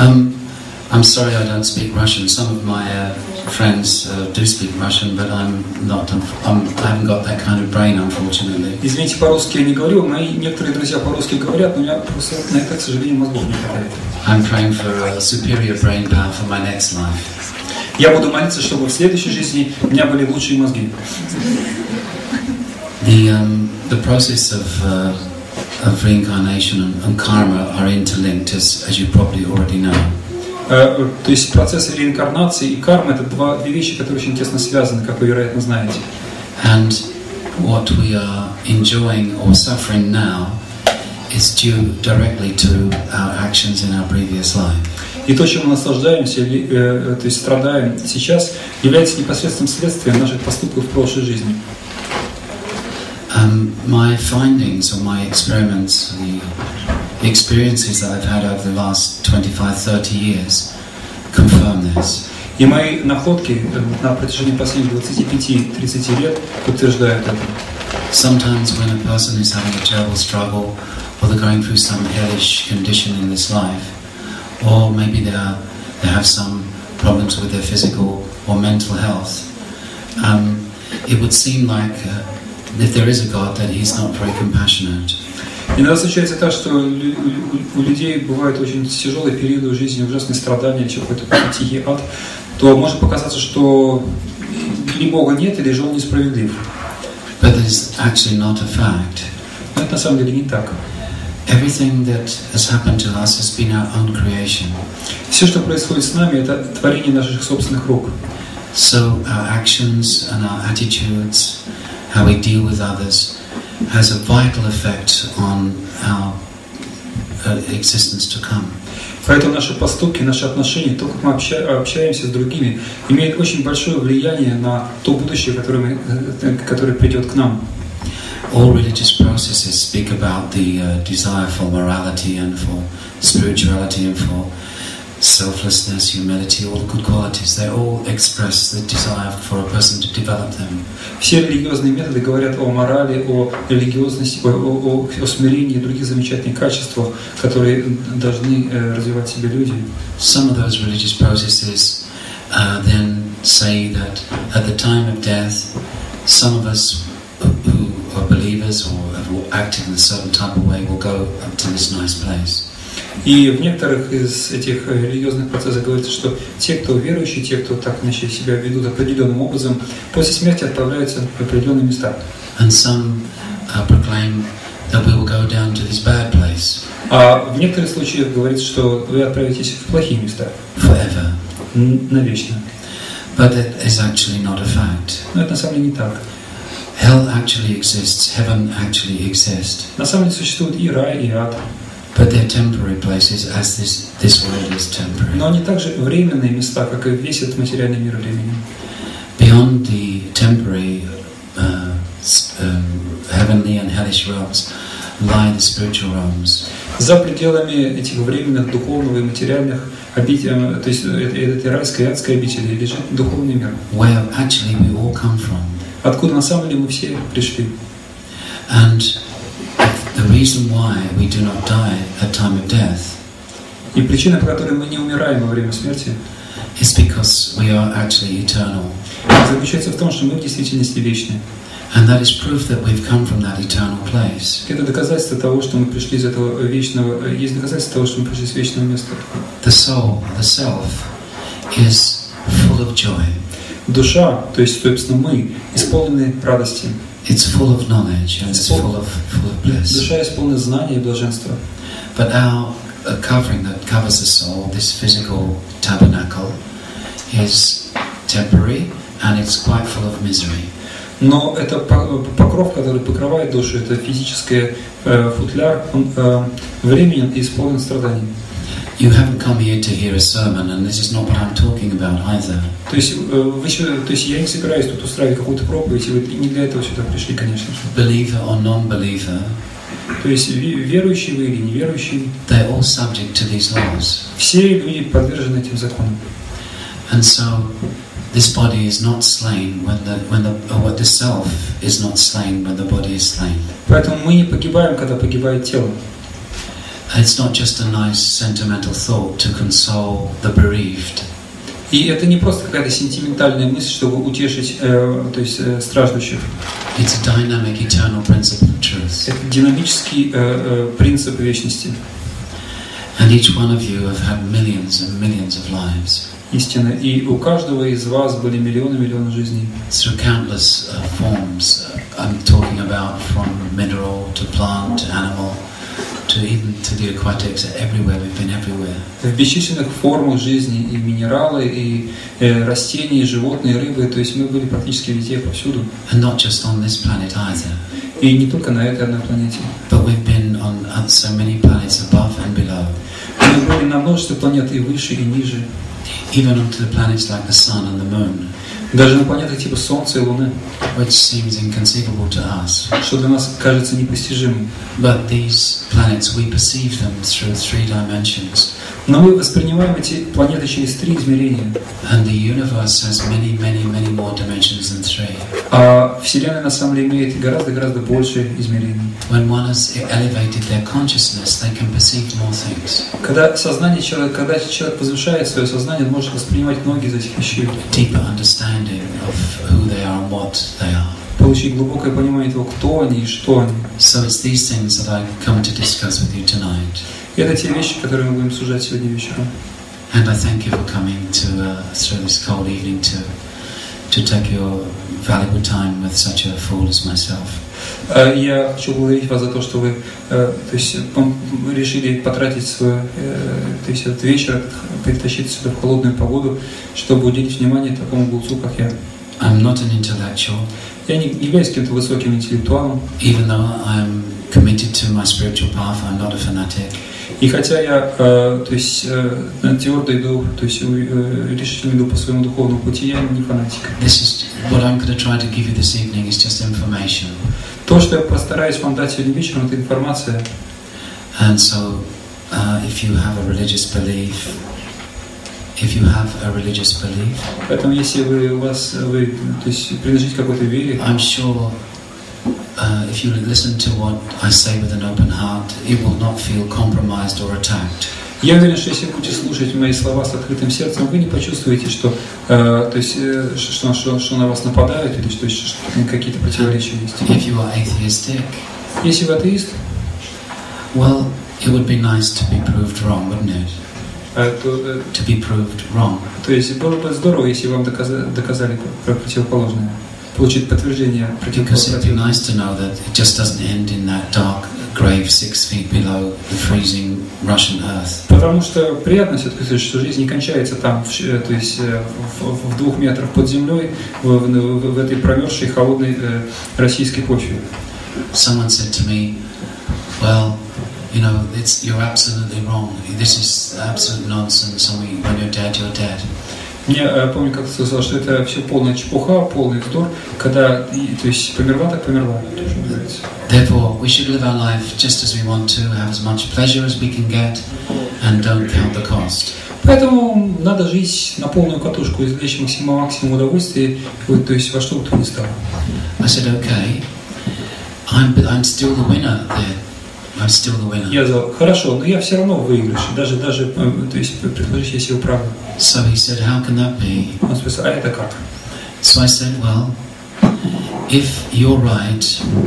I'm sorry I don't speak Russian. Some of my friends do speak Russian, but I'm not. I haven't got that kind of brain, unfortunately. Извините, по-русски я не говорю. Мои некоторые друзья по-русски говорят, но у меня просто на это, к сожалению, мозгов не хватает. I'm praying for a superior brain power for my next life. Я буду молиться, чтобы в следующей жизни у меня были лучшие мозги. The process of reincarnation and karma are interlinked, as you probably already know. То есть процессы реинкарнации и кармы — это две вещи, которые очень тесно связаны, как вы, вероятно, знаете. And what we are enjoying or suffering now is due directly to our actions in our previous life. И то, чем мы наслаждаемся, то есть страдаем сейчас, является непосредственным следствием наших поступков в прошлой жизни. My findings or my experiments, the experiences that I've had over the last 25-30 years confirm this. И мои находки на протяжении последних 25-30 лет подтверждают это. Sometimes when a person is having a terrible struggle, or they're going through some hellish condition in this life, or maybe they have some problems with their physical or mental health, it would seem like if there is a God, that He's not very compassionate. Иногда случается так, что у людей бывают очень тяжелые периоды в жизни, ужасные страдания, или какой-то тихий ад, то может показаться, что или Бога нет, или же Он несправедлив. But that is actually not a fact. Но это на самом деле не так. Everything that has happened to us has been our own creation. Все, что происходит с нами, это творение наших собственных рук. So our actions and our attitudes, how we deal with others, has a vital effect on our existence to come. Поэтому наши поступки, наши отношения, то, как мы общаемся с другими, имеет очень большое влияние на то будущее, которое придет к нам. All religious processes speak about the desire for morality and for spirituality and for selflessness, humility, all the good qualities. They all express the desire for a person to develop them. Все религиозные методы говорят о морали, о религиозности, о смирении и других замечательных качествах, которые должны развивать в себе люди. Some of those religious processes then say that at the time of death, some of us who are believers or have acted in a certain type of way will go up to this nice place. И в некоторых из этих религиозных процессов говорится, что те, кто верующие, те, кто так иначе себя ведут определенным образом, после смерти отправляются в определенные места. And some proclaim that we will go down to this bad place. А в некоторых случаях говорится, что вы отправитесь в плохие места. Forever. Навечно. But that is actually not a fact. Но это на самом деле не так. Hell actually exists. Heaven actually exists. На самом деле существует и рай, и ад. But they're temporary places, as this world is temporary. Но они также временные места, как и весь этот материальный мир времени. Beyond the temporary heavenly and hellish realms lie the spiritual realms. За пределами этих временных, духовного и материальных обителей, то есть этой райской и адской обители, лежит духовный мир. Where actually we all come from. Откуда на самом деле мы все пришли. And the reason why we do not die at time of death И причина, по которой мы не умираем во время смерти, is because we are actually eternal. заключается в том, что мы в действительности вечны. And that is proof that we've come from that eternal place. Это доказательство того, что мы пришли из этого вечного, есть доказательство того, что мы пришли из вечного места. The soul, the self, is full of joy. Душа, то есть, собственно, мы, исполнены радости. It's full of knowledge and it's full of bliss. Душа исполнена знания и блаженства. But our covering that covers the soul, this physical tabernacle, is temporary and it's quite full of misery. Но это покров, который покрывает душу, это физический футляр, он временен и исполнен страданий. You haven't come here to hear a sermon, and this is not what I'm talking about either. То есть я не собираюсь тут устраивать какую-то проповедь, и вы не для этого сюда пришли, конечно же. Believer or non-believer, то есть верующие вы или неверующие, they're all subject to these laws. Все люди подвержены этим законам. And so this body is not slain when the self is not slain when the body is slain. Поэтому мы не погибаем, когда погибает тело. It's not just a nice sentimental thought to console the bereaved. И это не просто какая-то сентиментальная мысль, чтобы утешить страждущих. It's a dynamic, eternal principle of truth. Это динамический принцип вечности. And each one of you have had millions and millions of lives. Истина. И у каждого из вас были миллионы жизней. Through countless forms. I'm talking about from mineral to plant to animal to even to the aquatics. Everywhere, we've been everywhere. В бесчисленных формах жизни и минералы, и растения, и животные, и рыбы. То есть мы были практически везде, повсюду. And not just on this planet either. И не только на этой одной планете. But we've been on so many planets above and below. Мы были на множестве планет и выше, и ниже. Even onto the planets like the sun and the moon. Даже на планеты типа Солнца и Луны. Which seems inconceivable to us. Что для нас кажется непостижимым. But these planets, we perceive them through 3 dimensions. Но мы воспринимаем эти планеты через 3 измерения. And the universe has many more dimensions than 3. А Вселенная на самом деле имеет гораздо больше измерений. When one has elevated their consciousness, they can perceive more things. Когда человек возвышает свое сознание, он может воспринимать многие из этих вещей. Deeper understanding of who they are and what they are. Получить глубокое понимание того, кто они и что они. So it's these things that I come to discuss with you tonight. И это те вещи, которые мы будем обсуждать сегодня вечером. And I thank you for coming to through this cold evening to take your valuable time with such a fool as myself. Я хочу благодарить вас за то, что вы решили потратить этот вечер, притащить сюда в холодную погоду, чтобы уделить внимание такому глупцу, как я. I'm not an intellectual. Я не являюсь каким-то высоким интеллектуалом. Even though I'm committed to my spiritual path, I'm not a fanatic. И хотя я, твердо иду, решительно иду по своему духовному пути, я не фанатик. This is what I'm going to try to give you this evening is just information. То, что я постараюсь вам дать сегодня вечером, это информация. And so, if you have a religious belief, поэтому если вы принадлежите какой-то вере, I'm sure. If you listen to what I say with an open heart, you will not feel compromised or attacked. Я уверен, что если вы будете слушать мои слова с открытым сердцем, вы не почувствуете, что на вас нападают или что какие-то противоречия есть. If you are atheistic, если вы атеист, well, it would be nice to be proved wrong, wouldn't it? To be proved wrong. То есть было бы здорово, если вам доказали противоположное. Получить подтверждение Because it'd be nice to know that it just doesn't end in that dark grave 6 feet below the freezing Russian earth. Потому что приятно все-таки слышать, что жизнь не кончается там, то есть в 2 метрах под землей, в этой промерзшей холодной российской почве. Someone said to me, well, you know, you're absolutely wrong. This is absolute nonsense. And when you're dead, you're dead. Я помню, как ты сказал, что это все полная чепуха, полный вздор, когда, то есть, померла, так померла. Therefore, we should live our life just as we want to, have as much pleasure as we can get, and don't count the cost. Поэтому надо жить на полную катушку, извлечь максимум удовольствия, то есть во что бы то ни стало. I said, okay, I'm still the winner there. I'm still the winner. Я сказал, хорошо, но я все равно в выигрыше, даже, то есть, предположить, если вы правы. So he said, how can that be? Он спросил, а это как? So I said, well, if you're right,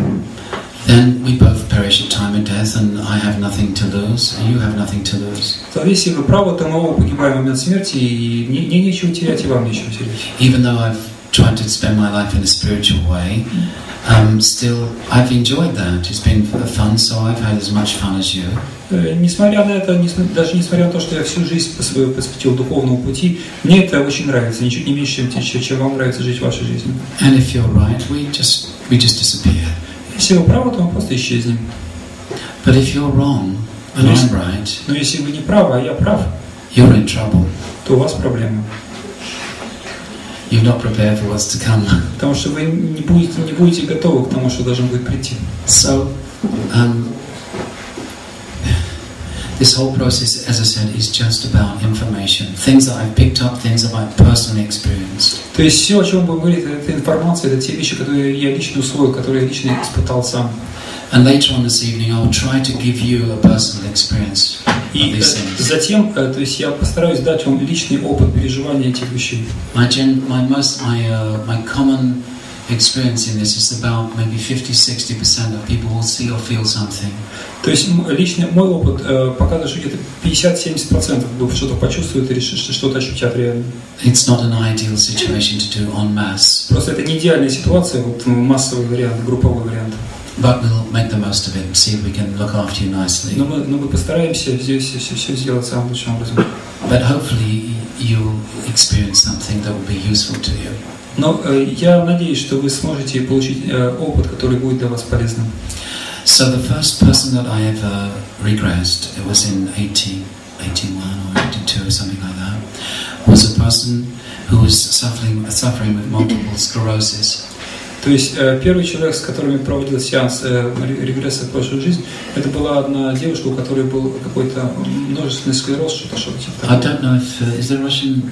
then we both perish at time of death, and I have nothing to lose, and you have nothing to lose. Если вы правы, то мы оба погибаем в момент смерти, и мне нечего терять, и вам нечего терять. Even though I've tried to spend my life in a spiritual way, still I've enjoyed that. It's been fun, so I've had as much fun as you. Несмотря на это, даже несмотря на то, что я всю жизнь свою посвятил духовному пути, мне это очень нравится, ничуть не меньше, чем вам нравится жить вашей жизнью. And if you're right, we just disappear. Если вы правы, то мы просто исчезнем. But if you're wrong and I'm right, но если вы не правы, а я прав, you're in trouble. То у вас проблема. You're not prepared for what's to come. Потому что вы не будете готовы к тому, что должно будет прийти. So, this whole process, as I said, is just about information. Things that I've picked up, things that I've personally experienced. То есть все, о чем мы говорим, это информация, это те вещи, которые я лично усвоил, которые я лично испытал сам. And later on this evening, I will try to give you a personal experience of И these things. затем, то есть я постараюсь дать вам личный опыт переживания этих вещей. My common experience in this is about maybe 50-60% of people will see or feel something. То есть лично мой опыт показывает, что где-то 50-70% что-то почувствуют или что-то ощутят реально. It's not an ideal situation to do en masse. Просто это не идеальная ситуация, вот массовый вариант, групповой вариант. But we'll make the most of it and see if we can look after you nicely. Но мы постараемся здесь все сделать самым лучшим образом. But hopefully you'll experience something that will be useful to you. Но я надеюсь, что вы сможете получить опыт, который будет для вас полезным. So the first person that I ever regressed, it was in 81 or 82 or something like that, was a person who was suffering with multiple sclerosis. То есть первый человек, с которым я проводил сеанс регресса в прошлую жизнь, это была одна девушка, у которой был какой-то множественный склероз, что-то типа I don't know if is there Russian.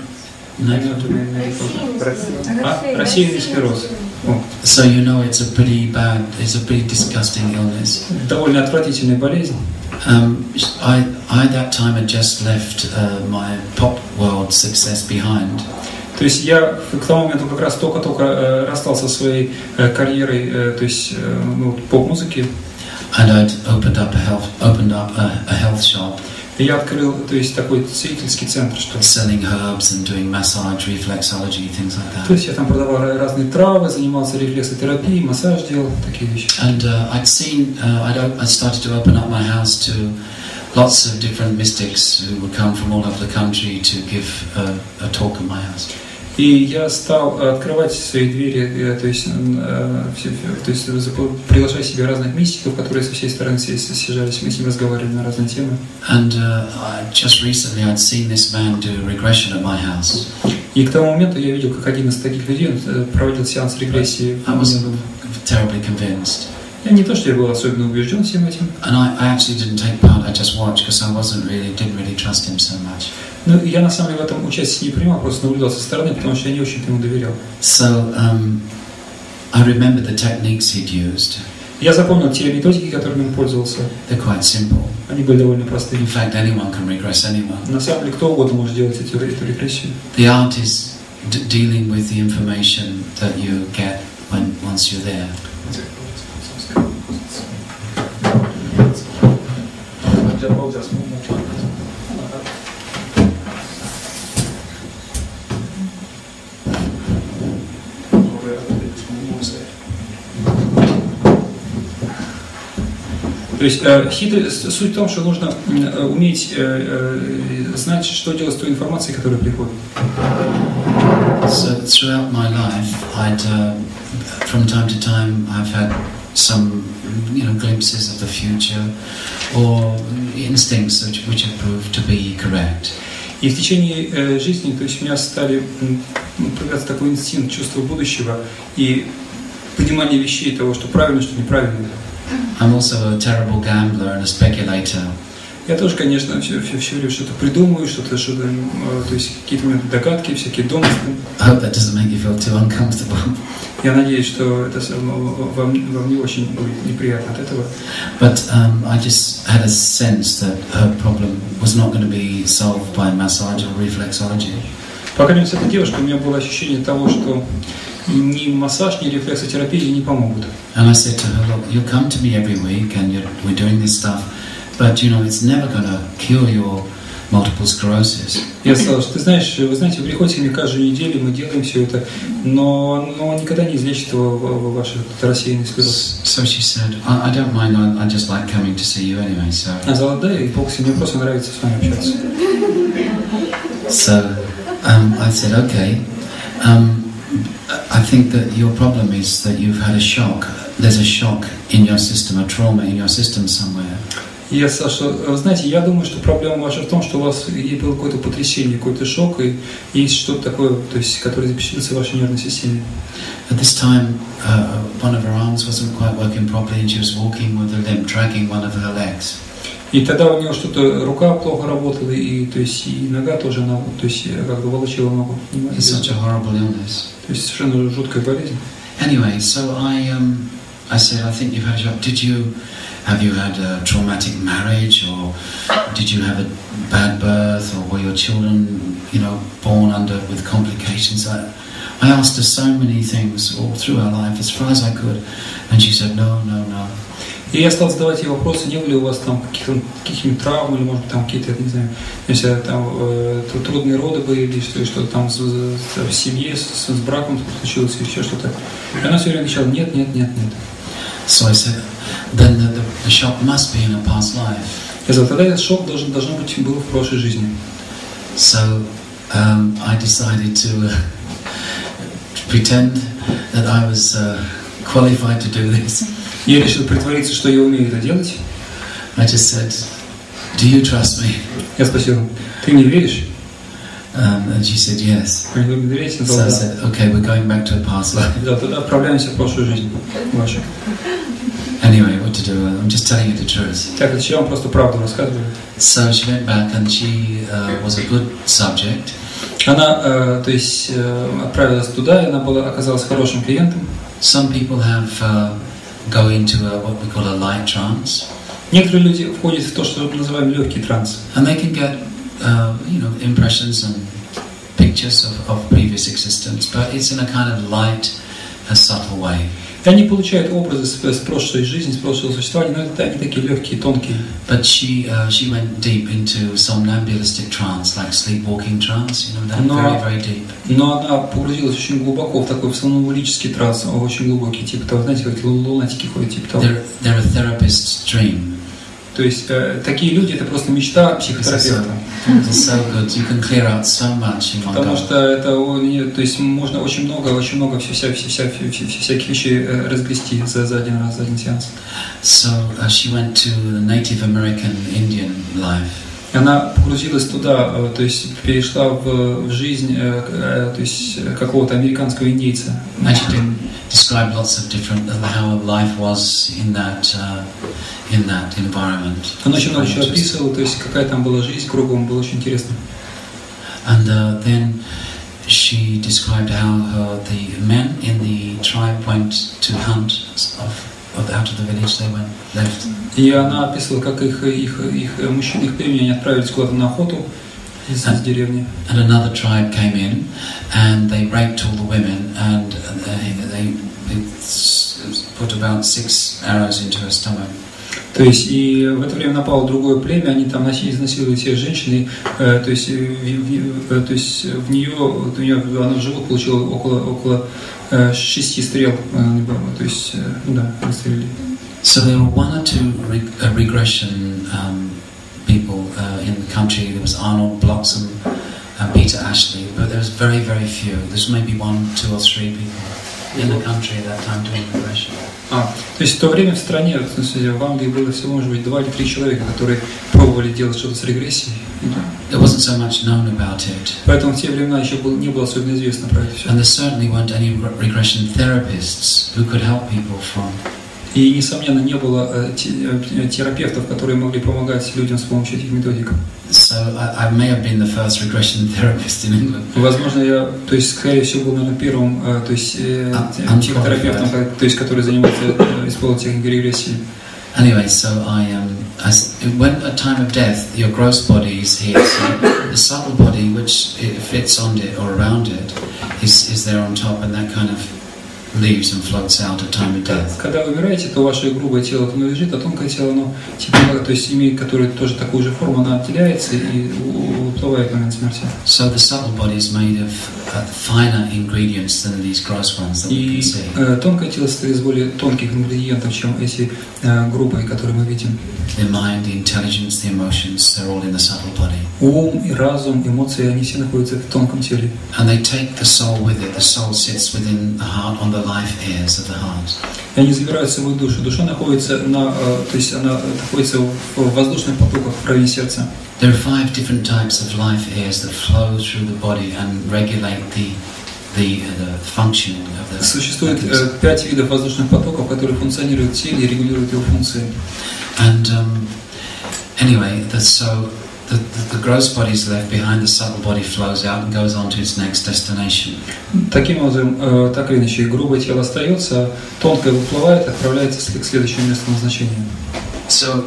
Рассеянный склероз. So you know it's a pretty disgusting illness. Довольно отвратительная болезнь. I that time had just left my pop world success behind. То есть я к тому моменту как раз только расстался со своей карьерой, то есть поп-музыки. And I'd opened up a health shop. И я открыл, то есть такой целительский центр, что selling herbs and doing massage, reflexology, things like that. То есть я там продавал разные травы, занимался рефлексотерапией, массаж делал, такие вещи. And I'd seen, I started to open up my house to lots of different mystics who would come from all over the country to give a talk at my house. И я стал открывать свои двери, то есть приглашать себе разных мистиков, которые со всей стороны съезжались, мы с ним разговаривали на разные темы. And just recently I'd seen this man do regression at my house. И к тому моменту я видел, как один из таких людей проводил сеанс регрессии. I was terribly convinced. Я не то, что я был особенно убежден всем этим. And I actually didn't take part. I just watched because I didn't really trust him so much. Ну, я на самом деле в этом участие не принимал, просто наблюдал со стороны, потому что я не очень ему доверял. So I remember the techniques he'd used. Я запомнил те методики, которыми он пользовался. They're quite simple. Они были довольно простые. In fact, anyone can regress anyone. На самом деле, кто угодно может делать эту регрессию. The art is dealing with the information that you get once you're there. То есть суть в том, что нужно уметь знать, что делать с той информацией, которая приходит. So throughout my life, from time to time, I've had some, glimpses of the future or instincts which have proved to be correct. И в tечение жизни, то есть у меня стали появляться такой инстинкт, чувство будущего и понимание вещей того, что правильно, что неправильно. I'm also a terrible gambler and a speculator. Я тоже, конечно, все время что-то придумываю, что-то, то есть какие-то догадки, всякие домыслы. I hope that doesn't make you feel too uncomfortable. Я надеюсь, что это вам не очень будет неприятно от этого. But I just had a sense that her problem was not going to be solved by massage or reflexology. Пока не с этой девушкой, у меня было ощущение того, что ни массаж, ни рефлексотерапия не помогут. And I said to her, look, you come to me every week and we're doing this stuff, but it's never going to cure your multiple sclerosis. Я сказал, что вы знаете, вы приходите ко мне каждую неделю, мы делаем все это, но никогда не излечит ваш рассеянный склероз. So she said, I don't mind, I just like coming to see you anyway, so. Она сказала, да, и мне просто нравится с вами общаться. So I said, okay. I think that your problem is that you've had a shock. There's a shock in your system, a trauma in your system somewhere. Я сказал, что, знаете, я думаю, что проблема ваша в том, что у вас было какое-то потрясение, какой-то шок, и есть что-то такое, то есть, которое запечатлится в вашей нервной системе. At this time, one of her arms wasn't quite working properly, and she was walking with a limp, dragging one of her legs. И тогда у нее что-то, рука плохо работала, и нога тоже, она, то есть, как бы волочила ногу. It's such a horrible illness. То есть, совершенно жуткая болезнь. Anyway, so I I said, I think you've had a shock. Have you had a traumatic marriage, or did you have a bad birth, or were your children, born with complications? I asked her so many things all through our life, as far as I could, and she said, no. И я стал задавать ей вопросы, не было ли у вас там каких-нибудь травм, или, может быть, там какие-то, не знаю, если там трудные роды были, что-то там в семье, с браком случилось, или еще что-то. И она все время отвечала, нет. So I said, then the shock must be in a past life. Я сказал, тогда этот шок должен быть был в прошлой жизни. So I decided to pretend that I was qualified to do this. Я решил притвориться, что я умею это делать. I just said, do you trust me? Я спросил, ты мне веришь? And she said yes. Вы мне доверяете? So I said, okay, we're going back to a past life. Да, тогда отправляемся в прошлую жизнь вашу. Anyway, what to do? I'm just telling you the truth. Так, я вам просто правду рассказываю. So she went back, and she was a good subject. Она, то есть, отправилась туда, и она оказалась хорошим клиентом. Some people have go into what we call a light trance. Некоторые люди входят в то, что мы называем легкий транс. And they can get, impressions and pictures of previous existence, but it's in a kind of light, a subtle way. И они получают образы с прошлой жизни, с прошлого существования, но это они такие легкие, тонкие. But she went deep into somnambulistic trance, like sleepwalking trance, that very, very deep. Но она погрузилась очень глубоко в такой сомнамбулический транс, очень глубокий, типа того, знаете, как лунатики ходят, типа того. They're a therapist's dream. То есть такие люди — это просто мечта психотерапевта. It's so good. You can clear out so much in one go. Потому что это, то есть можно очень много всяких вещей разгрести за один раз, за один сеанс. So she went to the Native American Indian life. Она погрузилась туда, то есть перешла в жизнь, то есть какого-то американского индейца. And she did describe lots of different how life was in that environment. Она очень много чего описывала, то есть какая там была жизнь кругом, было очень интересно. And then she described how the men in the tribe went to hunt out of the village. They left. И она описывала, как их мужчины, их племени, они отправились куда-то на охоту из деревни. And another tribe came in, and they raped all the women, and they put about 6 arrows into her stomach. То есть и в это время напало другое племя, они там изнасиловали всех женщин, то есть в нее она в живот получила около 6 стрел, то есть выстрелили. So there were 1 or 2 regression people in the country. There was Arnold Bloxham and Peter Ashley, but there was very, very few. There's maybe 1, 2 or 3 people in the country at that time doing regression. То есть в то время в стране, в смысле, в Англии было всего, может быть, 2 или 3 человека, которые пробовали делать что-то с регрессией. There wasn't so much known about it. Поэтому в те времена еще не было особенно известно про это все. And there certainly weren't any regression therapists who could help people from. И, несомненно, не было терапевтов, которые могли помогать людям с помощью этих методик. So I may have been the first regression therapist in England. Возможно, я, то есть, скорее всего, был, наверное, первым, то есть, психотерапевтом, то есть, который занимается использованием техники регрессии. Anyway, so when at time of death, your gross body is here, so the subtle body, which it fits on it or around it, is there on top, and that kind of leaves and floats out at time of death. Когда вы умираете, то ваше грубое тело оно лежит, а тонкое тело, оно типа, то есть имеет, которое тоже такую же форму, она отделяется и уплывает в момент смерти. So the subtle body is made of finer ingredients than these gross ones that we can see. Тонкое тело состоит из более тонких ингредиентов, чем эти грубые, которые мы видим. The mind, the intelligence, the emotions, they're all in the subtle body. Ум и разум, эмоции, они все находятся в тонком теле. And they take the soul with it. The soul sits within the heart, on the life airs of the heart. И они забирают в свою душу. Душа находится то есть она находится в воздушных потоках в районе сердца. There are 5 different types of life airs that flow through the body and regulate the functioning of the. Существует 5 видов воздушных потоков, которые функционируют в теле и регулируют его функции. And anyway, so the gross body is left behind, the subtle body flows out and goes on to its next destination. Таким образом, так или иначе, грубое тело остается, тонкое выплывает, отправляется к следующему месту назначения. So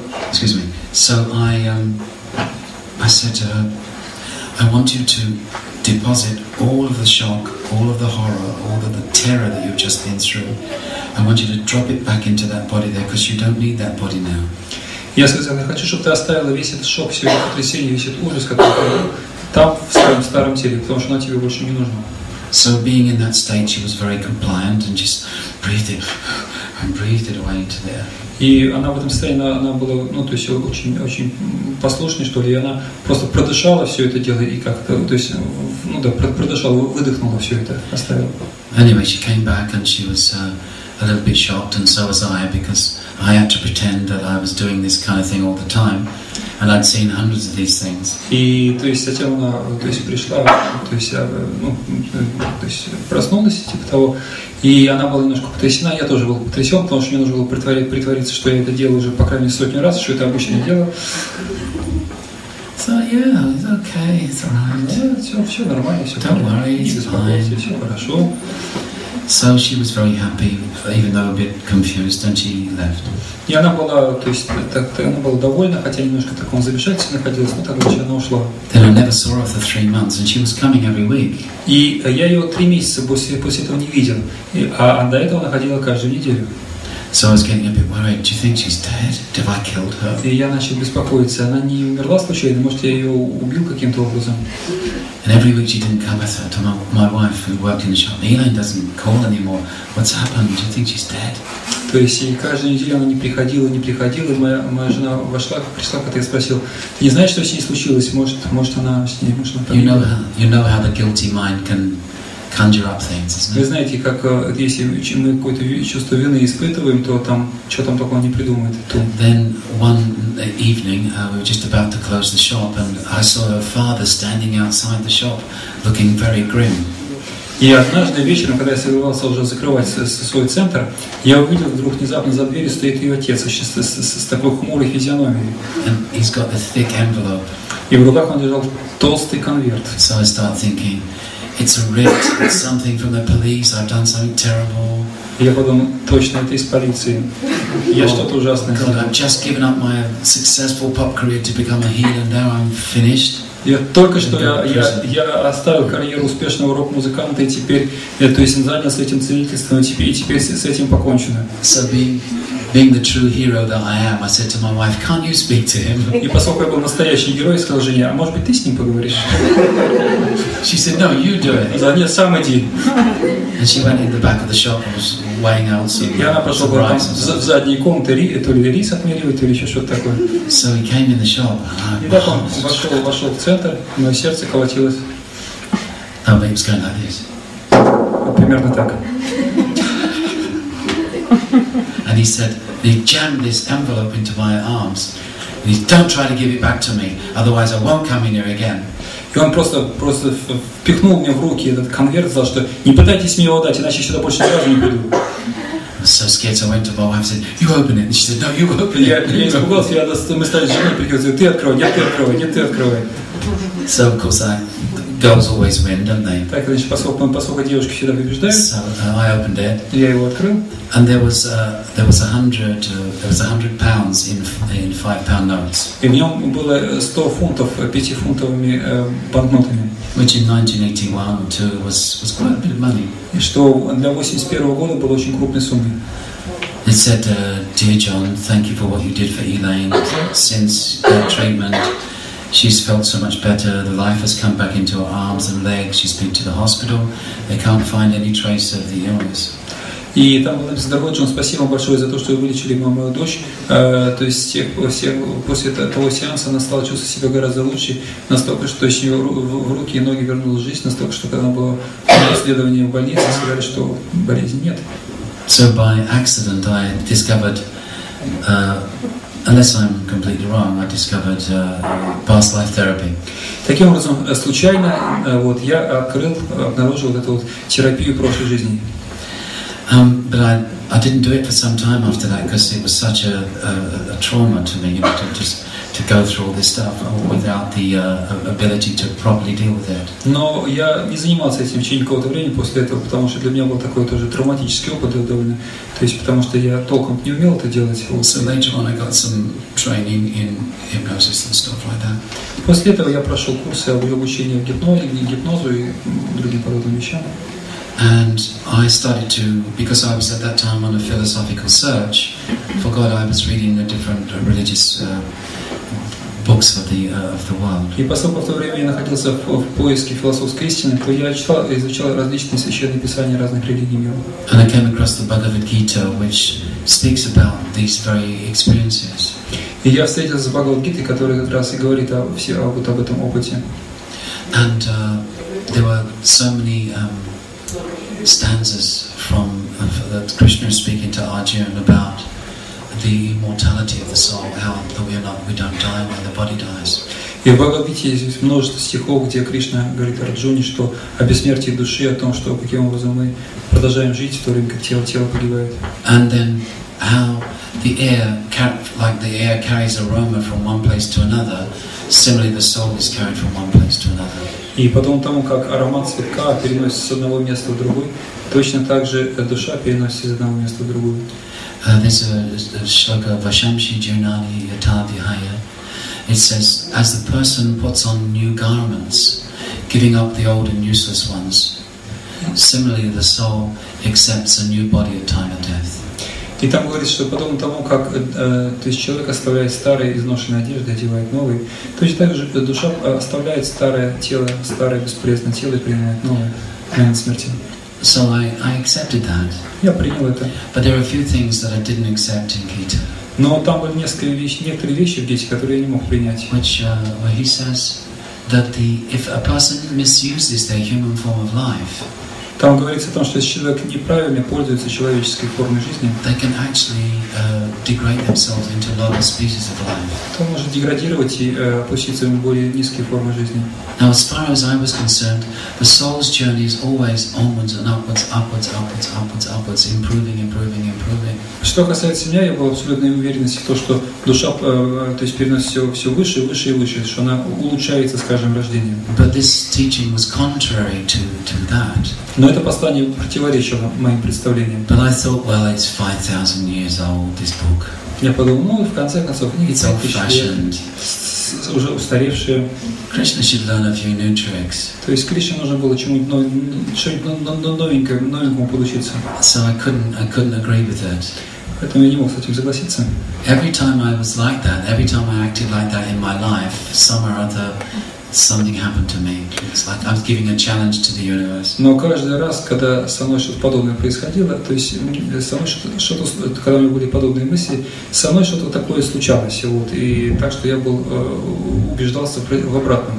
I said to her, I want you to deposit all of the shock, all of the horror, all of the terror that you've just been through. I want you to drop it back into that body there, because you don't need that body now. Я сказал, я хочу, чтобы ты оставила весь этот шок, все это потрясение, весь этот ужас, который был там, в своем старом теле, потому что оно тебе больше не нужно. So being in that state, she was very compliant and just breathed it and breathed it away into there. И она в этом состоянии, она была, то есть очень послушной, что ли, и она просто продышала все это дело и как-то, то есть, продышала, выдохнула все это, оставила. Anyway, she came back and she was a little bit shocked, and so was I, because I had to pretend that I was doing this kind of thing all the time, and I'd seen hundreds of these things. И то есть затем она, пришла, проснулась, типа того, и она была немножко потрясена, я тоже был потрясен, потому что мне нужно было притвориться, что я это делаю уже по крайней мере 100 раз, что это обычное дело. So yeah, it's okay, it's alright. Все нормально, все. Don't worry, it's fine. Все хорошо. So she was very happy, even though a bit confused, and she left. И она была, она была довольна, хотя немножко в таком замешательстве находилась, но так дальше она ушла. Then I never saw her for 3 months, and she was coming every week. И я ее 3 месяца после этого не видел, а до этого она ходила каждую неделю. So I was getting a bit worried. Do you think she's dead? Have I killed her? И я начал беспокоиться. Она не умерла случайно? Может, я ее убил каким-то образом? And every week she didn't come. I thought to my wife who worked in the shop, Elaine doesn't call anymore. What's happened? Do you think she's dead? То есть и каждую неделю она не приходила. И моя жена пришла, когда я спросил, не знаешь, что с ней случилось? Может она с ней, может она погибла? You know how the guilty mind can conjure up things, isn't it? Вы знаете, как если мы какое-то чувство вины испытываем, то там что там такого не придумает. Then one evening we were just about to close the shop, and I saw her father standing outside the shop, looking very grim. И однажды вечером, когда я собирался уже закрывать свой центр, я увидел вдруг внезапно за дверью стоит ее отец с такой хмурой физиономией. And he's got the thick envelope. И в руках он держал толстый конверт. So I start thinking, it's a writ, it's something from the police, I've done something terrible. И я подумал, точно, это из полиции. Я что-то ужасное сделал. I've just given up my successful pop career to become a healer, now I'm finished. Я только что я оставил карьеру успешного рок-музыканта и теперь, то есть занялся этим целительством, и теперь с этим покончено. So being the true hero that I am, I said to my wife, can't you speak to him? И поскольку я был настоящий герой, я сказал жене, а может быть ты с ним поговоришь? She said, no, you do it. Да, нет, сам иди. And she went in the back of the shop and was weighing out some. И она пошла в задние комнаты, то ли рис отмеривать, то ли еще что-то такое. So he came in the shop. И так он вошел в центр, мое сердце колотилось. Oh, but it was going like this. Примерно так. And he said, he jammed this envelope into my arms. And he said, don't try to give it back to me, otherwise I won't come in here again. И он просто впихнул мне в руки этот конверт, сказал, что не пытайтесь мне его дать, иначе я сюда больше ни разу не приду. I was so scared, so I went to my wife and said, you open it. And she said, no, you open it. Я испугался, мы стали с женой приказывать, ты открывай, нет, ты открывай, нет, ты открывай. So of course girls always win, don't they? Так, значит, поскольку девушки всегда побеждают. So I opened it. Я его открыл. And there was £100 in £5 notes. И в нем было 100 фунтов 5-фунтовыми банкнотами. Which in 1981 or 2 was quite a bit of money. И что для 81 года было очень крупной суммой. It said, dear John, thank you for what you did for Elaine. Since her treatment, she's felt so much better. The life has come back into her arms and legs. She's been to the hospital. They can't find any trace of the illness. И там было написано, дорогой Джон, спасибо большое за то, что вы вылечили мою дочь. То есть после того сеанса она стала чувствовать себя гораздо лучше, настолько, что еще в руки и ноги вернулась жизнь, настолько, что когда она была на исследовании в больнице, сказали, что болезни нет. So by accident I discovered, unless I'm completely wrong, I discovered past life therapy. Таким образом, случайно я обнаружил вот эту вот терапию прошлой жизни. But I didn't do it for some time after that because it was such a trauma to me, to just to go through all this stuff without the ability to properly deal with it. Но я не занимался этим в течение какого-то времени после этого, потому что для меня был такой тоже травматический опыт довольно. То есть потому что я толком не умел это делать. So later on I got some training in hypnosis and stuff like that. После этого я прошел курсы обучения в гипнозу и другим подобным вещам. And I started to, because I was at that time on a philosophical search for God, I was reading the different religious books of the world. И поскольку в то время я находился в поиске философской истины, то я изучал различные священные писания разных религий мира. And I came across the Bhagavad Gita, which speaks about these very experiences. И я встретился с Бхагавад-гитой, которая как раз и говорит об этом опыте. And there were so many stanzas from that Krishna is speaking to Arjuna about the immortality of the soul, how we don't die when the body dies. И в Бхагавад-гите есть множество стихов, где Кришна говорит Арджуне, что о бессмертии души, о том, что каким образом мы продолжаем жить в то время, как тело погибает. And then how the air, like the air carries aroma from one place to another, similarly the soul is carried from one place to another. И потом тому, как аромат цветка переносится с одного места в другой, точно так же душа переносится из одного места в другую. There's a shloka, Vashamshi Junani Yata Vihaya. It says, as the person puts on new garments, giving up the old and useless ones, similarly the soul accepts a new body at time of death. И там говорится, что подобно тому, как то есть человек оставляет старые изношенные одежды, одевает новые, точно так же душа оставляет старое тело, старое бесполезное тело и принимает новое в момент смерти. So I accepted that. Я принял это. But there are a few things that I didn't accept in Gita. Но там были некоторые вещи в Гите, которые я не мог принять. Which, where he says that if a person misuses their human form of life, там говорится о том, что если человек неправильно пользуется человеческой формой жизни, they can actually degrade themselves into lower species of life. то он может деградировать и опуститься в более низкие формы жизни. Now, as far as I was concerned, the soul's journey is always onwards and upwards, upwards, upwards, upwards, upwards, improving, improving, improving. Что касается меня, я был абсолютной уверенности в том, что душа, то есть переносит все выше и выше и выше, что она улучшается с каждым рождением. But this teaching was contrary to that. Но это послание противоречило моим представлениям. But I thought, well, it's 5,000 years old, this book. Я подумал, в конце концов, книги It's old-fashioned. уже устаревшие. Krishna should learn a few new tricks. То есть Кришне нужно было чему-нибудь новенькому подучиться. So I couldn't agree with it. Поэтому я не мог с этим согласиться. Every time I was like that, every time I acted like that in my life, somewhere or other, something happened to me. It's like I was giving a challenge to the universe. Но каждый раз, когда со мной что-то подобное происходило, то есть со мной что-то, когда у меня были подобные мысли, со мной что-то такое случалось, вот, и так что я убеждался в обратном.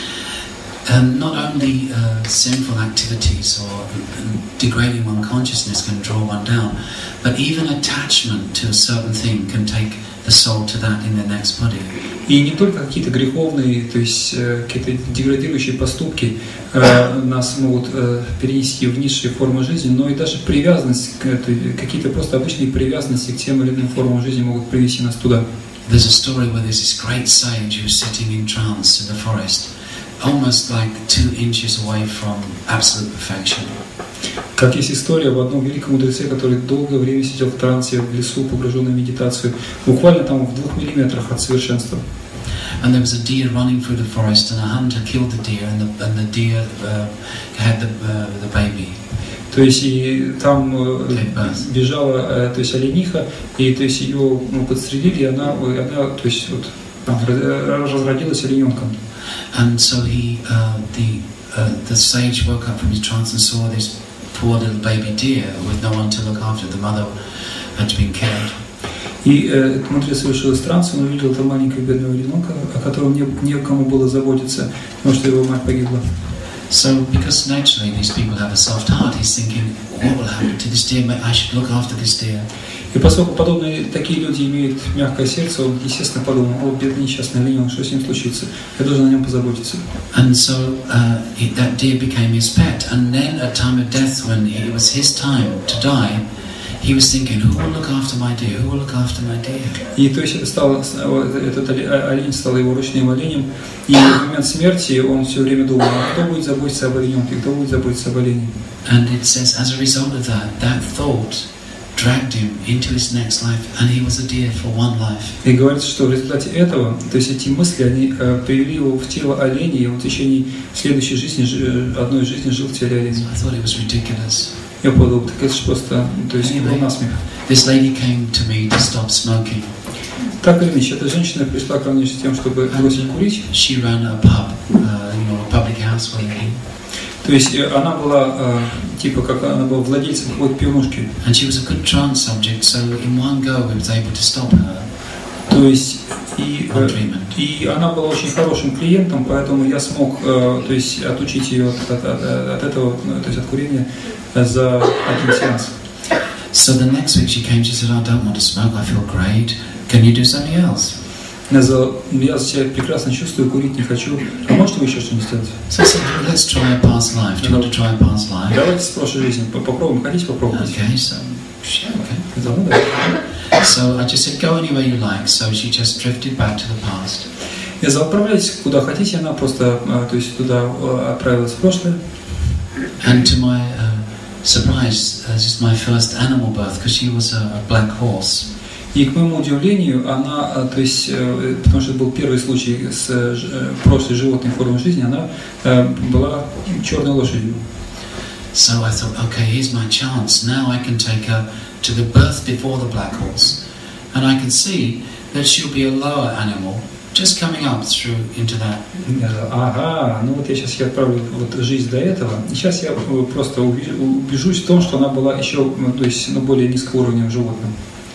And not only sinful activities or degrading one consciousness can draw one down, but even attachment to a certain thing can take the soul to that in the next body. И не только какие-то греховные, то есть какие-то деградирующие поступки нас могут перенести в низшие формы жизни, но и даже привязанность, какие-то просто обычные привязанности к тем или иным формам жизни могут привести нас туда. There's a story where there's this great sage who's sitting in trance in the forest, almost like 2 inches away from absolute perfection. Как есть история об одном великом мудреце, который долгое время сидел в трансе в лесу, погруженный в медитацию, буквально там в 2 миллиметрах от совершенства. And there was a deer running through the forest, and a hunter killed the deer, and the deer had the baby. То есть и там бежала, то есть олениха, и то есть ее подстрелили, и она то есть вот разродилась олененком. And so the sage woke up from his trance and saw this poor little baby deer with no one to look after. The mother had been killed. И этот мудрец вышел из транса, он увидел там маленького бедного ребенка, о котором некому было заботиться, потому что его мать погибла. So, because naturally these people have a soft heart, he's thinking, what will happen to this deer? I should look after this deer. И поскольку подобные такие люди имеют мягкое сердце, он, естественно, подумал, о, бедный несчастный олененок, что с ним случится? Я должен о нем позаботиться. And so that deer became his pet. And then at time of death, when it was his time to die, he was thinking, who will look after my deer? Who will look after my deer? И то есть этот олень стал его ручным оленем, и в момент смерти он все время думал, кто будет заботиться об олененке, кто будет заботиться об олене. And it says, as a result of that thought dragged him into his next life, and he was a deer for one life. И говорится, что в результате этого, то есть эти мысли, они привели его в тело оленя, и он в течение следующей жизни, одной жизни жил в теле оленя. I thought it was ridiculous. Я подумал, так это же просто, то есть был насмех. This lady came to me to stop smoking. Так или иначе, эта женщина пришла ко мне с тем, чтобы бросить курить. She ran a pub, a public house where they. То есть она была типа как она была владельцем какой-то пивнушки. And she was a good trance subject, so in one go we was able to stop her. То есть и она была очень хорошим клиентом, поэтому я смог, то есть отучить ее от этого, то есть от курения за один сеанс. So the next week she came, she said, I don't want to smoke, I feel great. Can you do something else? Я себя прекрасно чувствую, курить не хочу. А можете вы еще что-нибудь сделать? So I said, well, let's try a past life. Do you want to try a past life? Давайте с прошлой жизни попробуем. Хотите попробовать? Okay, so So I just said, go anywhere you like. So she just drifted back to the past. Я сказал, отправляйтесь куда хотите, она просто, то есть туда отправилась в прошлое. And to my surprise, this is my first animal birth, because she was a black horse. И к моему удивлению, она, то есть, потому что это был первый случай с прошлой животной формой жизни, она была черной лошадью. So I thought, okay, here's my chance. Now I can take her to the birth before the black horse, and I can see that she'll be a lower animal, just coming up through into that. Ага, ну вот я сейчас отправлю вот жизнь до этого, и сейчас я просто убежусь в том, что она была еще, то есть, более низкоуровневым животным.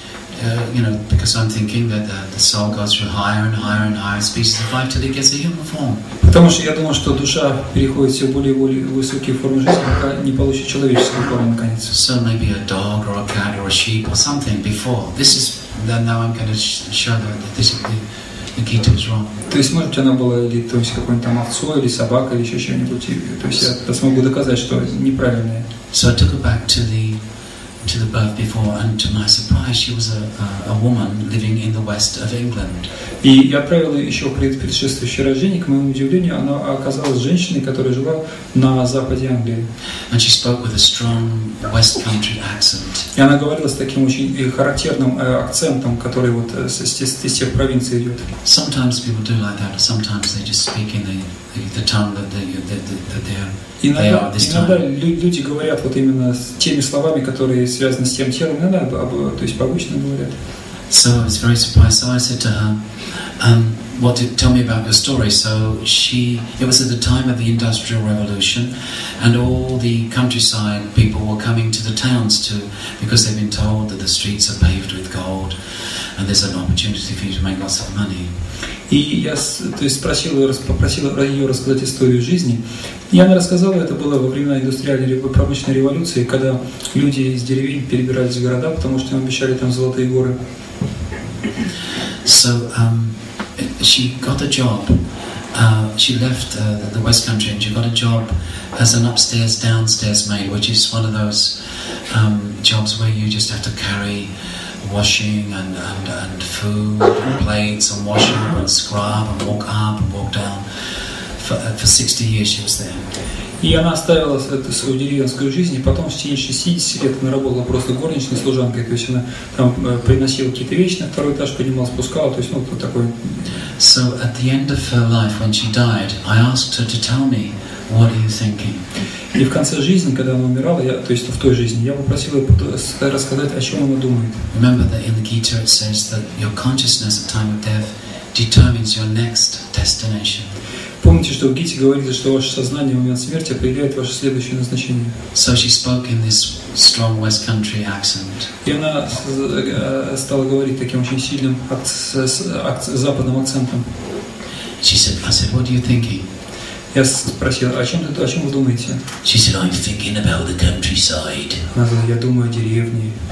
Because I'm thinking that the soul goes through higher and higher and higher species of life till it gets a human form. Потому что я думал, что душа переходит все более и более высокие формы жизни, пока не получит человеческую форму наконец. So maybe a dog or a cat or a sheep or something before. This is now I'm going to show that this is the key to is wrong. То есть, может быть, она была или то есть какой-нибудь там овцой, или собакой, или еще что-нибудь. То есть я смогу доказать, что неправильное. So I took her back to the birth before, and to my surprise, she was a woman living in the west of England. И я отправил ее еще в предшествующее рождение. К моему удивлению, она оказалась женщиной, которая жила на западе Англии. And she spoke with a strong West Country accent. И она говорила с таким очень характерным акцентом, который вот из тех провинций идет. Sometimes people do like that. Sometimes they just speak in the tongue that they are. Иногда люди говорят вот именно с теми словами, которые связаны с тем телом, иногда, то есть по-обычному говорят. So I was very surprised. So I said to her, tell me about your story. So it was at the time of the Industrial Revolution, and all the countryside people were coming to the towns because they've been told that the streets are paved with gold, and there's an opportunity for you to make lots of money. И я, то есть, попросил ее рассказать историю жизни. И она рассказала, это было во времена индустриальной промышленной революции, когда люди из деревень перебирались в города, потому что им обещали там золотые горы. So she got a job. She left the West Country and she got a job as an upstairs, downstairs maid, which is one of those jobs where you just have to carry washing and food and plates and washing and scrub and walk up and walk down. For 60 years she was there. И она оставила эту свою деревенскую жизнь, и потом в течение 60 лет она работала просто горничной служанкой, то есть она там приносила какие-то вещи на второй этаж, поднимала, спускала, то есть вот такой. So at the end of her life, when she died, I asked her to tell me, what are you thinking? И в конце жизни, когда она умирала, то есть в той жизни, я попросил ее рассказать, о чем она думает. Remember that in the Gita it says that your consciousness at time of death determines your next destination. Помните, что в Гите говорится, что ваше сознание в момент смерти определяет ваше следующее назначение. So she spoke in this strong West Country accent. И она стала говорить таким очень сильным западным акцентом. She said, I said, what are you thinking? Я спросил, о чем вы думаете? She said, I'm thinking about the countryside. Она сказала, я думаю о деревне.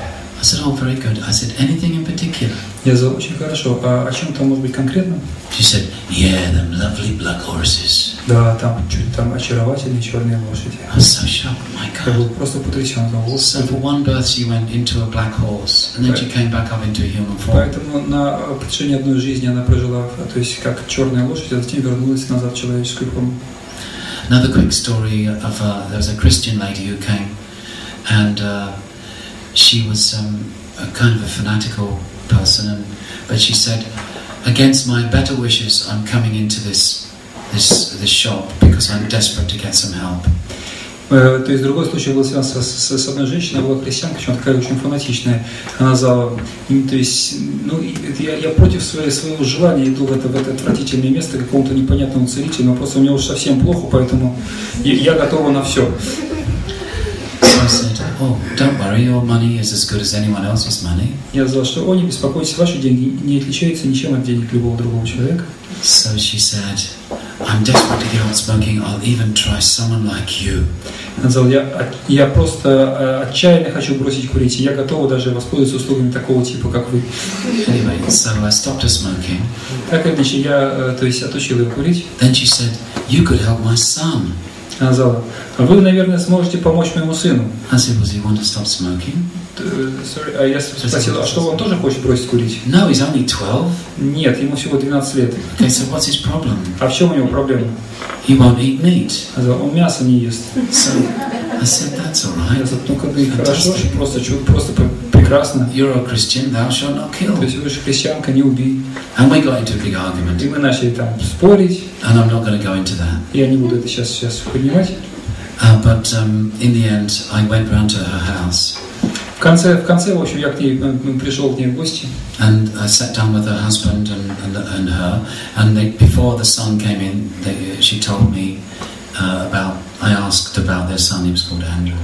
I said, oh, very good. I said, anything in particular? Я сказал, очень хорошо. А о чем там может быть конкретно? She said, yeah, them lovely black horses. Да, там чуть там очаровательные черные лошади. I was so shocked, my Я был God. просто потрясен. So for one birth she went into a black horse, and then she came back up into a human form. Поэтому на протяжении одной жизни она прожила, то есть как черная лошадь, а затем вернулась назад в человеческую форму. Another quick story of there was a Christian lady who came, and she was a kind of a fanatical person, but she said, against my better wishes, I'm coming into this shop because I'm desperate to get some help. То есть другой случай был связан с одной женщиной, была христианка, она такая очень фанатичная. Она сказала, то есть, я против своего желания иду в это отвратительное место какому-то непонятному целителю, но просто у меня уж совсем плохо, поэтому я готова на все. So I said, oh, don't worry, your money is as good as anyone else's money. Я сказал, что, не беспокойтесь, ваши деньги не отличаются ничем от денег любого другого человека. So she said, I'm desperate to give up smoking, I'll even try someone like you. Она сказала, я просто отчаянно хочу бросить курить, и я готова даже воспользоваться услугами такого типа, как вы. Anyway, so I stopped her smoking. Так или иначе, я отучил ее курить. Then she said, you could help my son. Она сказала, вы, наверное, сможете помочь моему сыну. I said, well, do you want to stop smoking? А я спросил, а что он тоже хочет бросить курить? No, he's only 12. Нет, ему всего 12 лет. Okay, so what's his problem? А в чем у него проблема? He won't eat meat. Она сказала, он мясо не ест. So I said, that's all right. Я сказал, ну как бы хорошо, просто прекрасно. You're a Christian, thou shalt not kill. То есть вы же христианка, не убей. And we got into a big argument. И мы начали там спорить. And I'm not going to go into that. Я не буду это сейчас поднимать. But in the end, I went round to her house. В конце, в общем, я пришел к ней в гости. And I sat down with her husband and her. And before the son came in, she told me I asked about their son, he was called Andrew.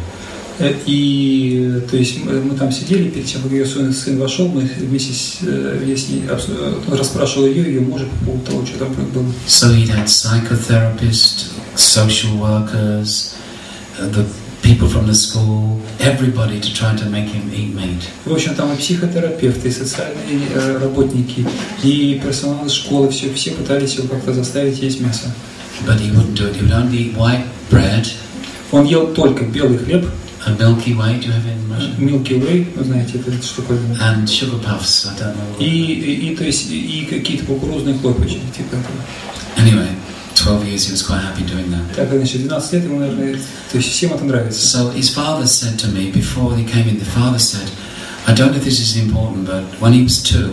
И то есть мы там сидели, перед тем, как ее сын вошел, мы вместе я с ней расспрашивал ее мужа по поводу того, что там было. So he had psychotherapists, social workers, the people from the school, everybody to try to make him eat meat. В общем, там и психотерапевты, и социальные работники, и персонал из школы, все пытались его как-то заставить есть мясо. But he wouldn't do it. He would only eat white bread. Он ел только белый хлеб. A Milky Way, do you have it in Russian? Milky Way, вы знаете, это что такое? And sugar puffs, I don't know. И какие-то кукурузные хлопочки, типа этого. Anyway, 12 years he was quite happy doing that. Так, значит, 12 лет ему, наверное, то есть всем это нравится. So his father said to me, before he came in, the father said, I don't know if this is important, but when he was 2,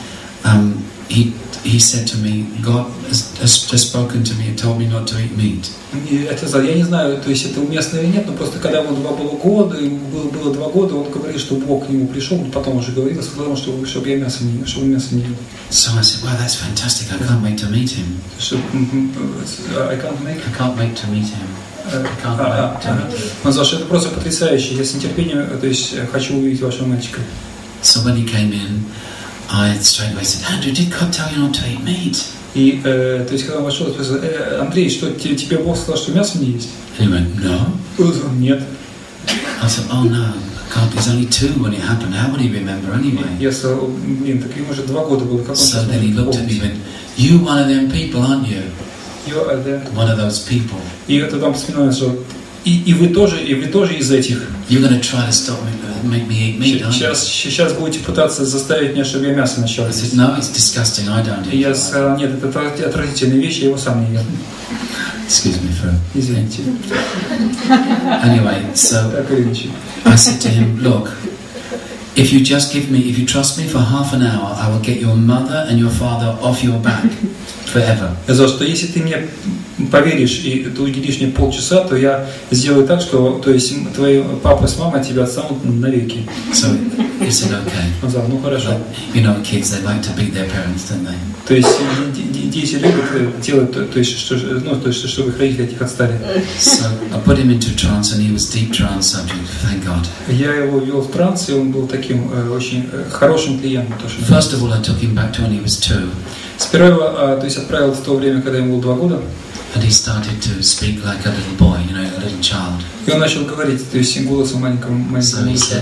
he said to me, God has just spoken to me and told me not to eat meat. Я не знаю, то есть это уместно или нет, но просто когда ему было 2 года, он говорил, что Бог к нему пришел, потом уже говорил, сказал, чтобы я мясо не ел. So I said, well, that's fantastic. I can't wait to meet him. I can't wait to meet him. Он сказал, что это просто потрясающе. Я с нетерпением, то есть хочу увидеть вашего мальчика. So when he came in, I straight away said, Andrew, did God tell you not to eat meat? И, то есть, когда он вошел, я спросил, Андрей, что тебе Бог сказал, что мясо не есть? He went, no. Нет. I said, oh no, God, he's only 2 when it happened. How would he remember anyway? Я сказал, так ему уже 2 года было, как он So then he looked at me and went, you one of them people, aren't you? You are there. One of those people. И это там вспоминаю, что и вы тоже из этих. You're going to try to stop me, make me eat meat, aren't you? Сейчас будете пытаться заставить меня, чтобы я мясо начал I есть. said, no, it's disgusting. I don't eat. И я сказал, нет, это отвратительная вещь, я его сам не ел. Excuse me for. Извините. Anyway, so Так или иначе. I said to him, look, if you trust me for half an hour, I will get your mother and your father off your back forever. Я сказал, что если ты мне поверишь и ты уделишь мне полчаса, то я сделаю так, что, то есть, твои папа с мамой тебя отстанут навеки. So he said, okay. Он сказал, ну хорошо. You know, kids, they like to beat their parents, don't they? То есть дети любят делать, то есть, чтобы их родители от них отстали. So I put him into trance, and he was deep trance subject. Thank God. Я его ввел в транс, и он был таким очень хорошим клиентом. First of all, I took him back to when he was 2. Сперва его, то есть, отправил в то время, когда ему было 2 года. And he started to speak like a little boy, you know, a little child. И он начал говорить, то есть голосом маленького So he said,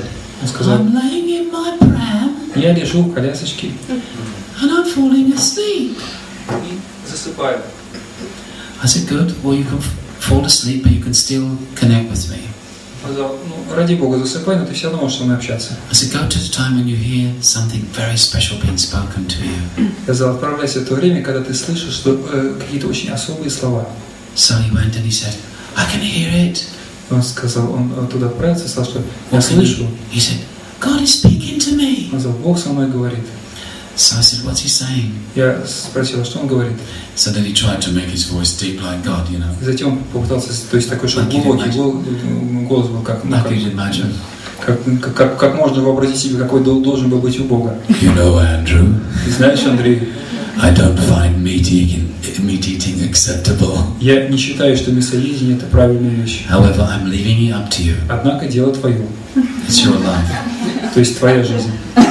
Он сказал: I'm laying in my pram я лежу в колясочке and I'm falling asleep. и засыпаю. I said, good. Well, you can fall asleep, but you can still connect with me. Он сказал: ну, ради Бога, засыпай, но ты все равно можешь со мной общаться. I said, go to the time when you hear something very special being spoken to you. Я сказал: отправляйся в то время, когда ты слышишь, что какие-то очень особые слова. So he went and he said, I can hear it. Он сказал, он туда отправился, сказал, что я What can слышу. he said, God is speaking to me. Он сказал: Бог со мной говорит. So I said, what's he saying? Я спросил, что он говорит. So then he tried to make his voice deep like God, you know. И затем он попытался, то есть такой, чтобы глубокий голос был, как, Like you'd imagine. как можно вообразить себе, какой должен был быть у Бога. You know, Andrew, И знаешь, Андрей, I don't find meat eating acceptable. я не считаю, что мясоедение – это правильная вещь. However, I'm leaving it up to you. Однако дело твое, It's your life. то есть твоя жизнь.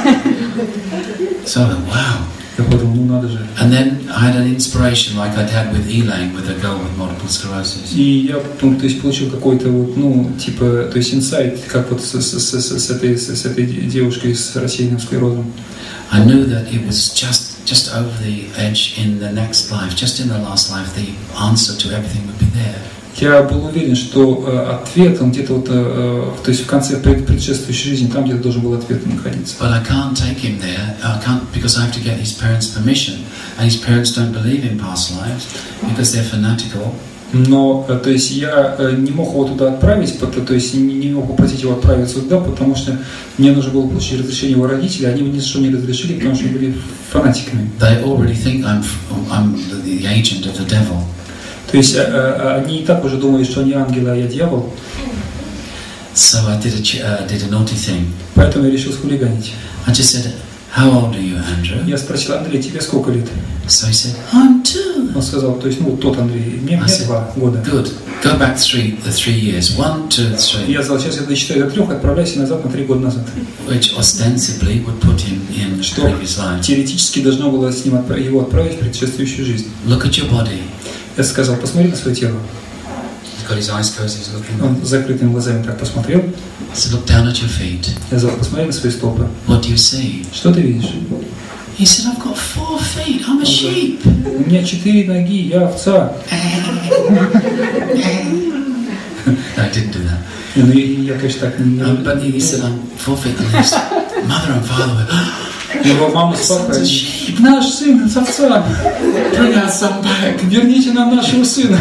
So I went, wow. Я подумал, ну надо же. And then I had an inspiration like I'd had with Elaine, with a girl with multiple sclerosis. И я, ну, то есть получил какой-то вот, ну, типа, то есть инсайт, как вот с этой девушкой с рассеянным склерозом. I knew that it was just over the edge in the next life, just in the last life, the answer to everything would be there. Я был уверен, что ответ, он где-то вот, то есть в конце предшествующей жизни, там где-то должен был ответ находиться. But I can't take him there. I can't, because I have to get his parents' permission, and his parents don't believe in past lives because they're fanatical. Но, то есть я не мог его туда отправить, то есть не мог попросить его отправиться туда, потому что мне нужно было получить разрешение его родителей, они мне ни за что не разрешили, потому что они были фанатиками. They already think I'm the agent of the devil. То есть они и так уже думали, что они ангелы, а я дьявол. So I did a naughty thing. Поэтому я решил схулиганить. I just said, how old are you, Andrew? Я спросил: Андрей, тебе сколько лет? So he said, I'm 2. Он сказал, то есть, ну, тот Андрей, мне 2 года. Good. Go back 3 years. 1, 2, 3. Я сказал: сейчас я досчитаю до 3, отправляйся назад на 3 года назад. Which ostensibly would put him in Что previous life. теоретически должно было с ним его отправить в предшествующую жизнь. Look at your body. Я сказал: посмотри на свое тело. He's got his eyes closed. He's looking. Он с закрытыми глазами так посмотрел. So look down at your feet. Я сказал: посмотри на свои стопы. What do you see? Что ты видишь? He said, I've got 4 feet. I'm a sheep. У меня 4 ноги, я овца. I didn't do that. Ну, я, конечно, так не... But he said, I'm 4 feet. And his mother and father were, Его мама с папой: наш сын с овца. bring our son back. Верните нам нашего сына.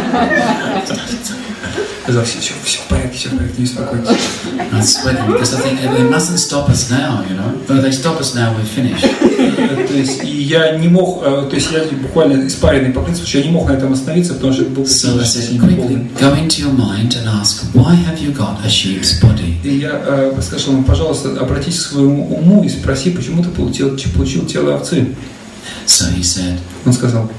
Сказал: все в порядке, не беспокойтесь. I'm sweating because I think they mustn't stop us now, you know. But if they stop us now, we're finished. То есть, и я не мог, то есть я буквально испаренный по принципу, что я не мог на этом остановиться, потому что это был So I said, quickly, go into your mind and ask, why have you got a sheep's body? И я сказал ему: пожалуйста, обратись к своему уму и спроси, почему ты получил тело овцы. So he said, Он сказал,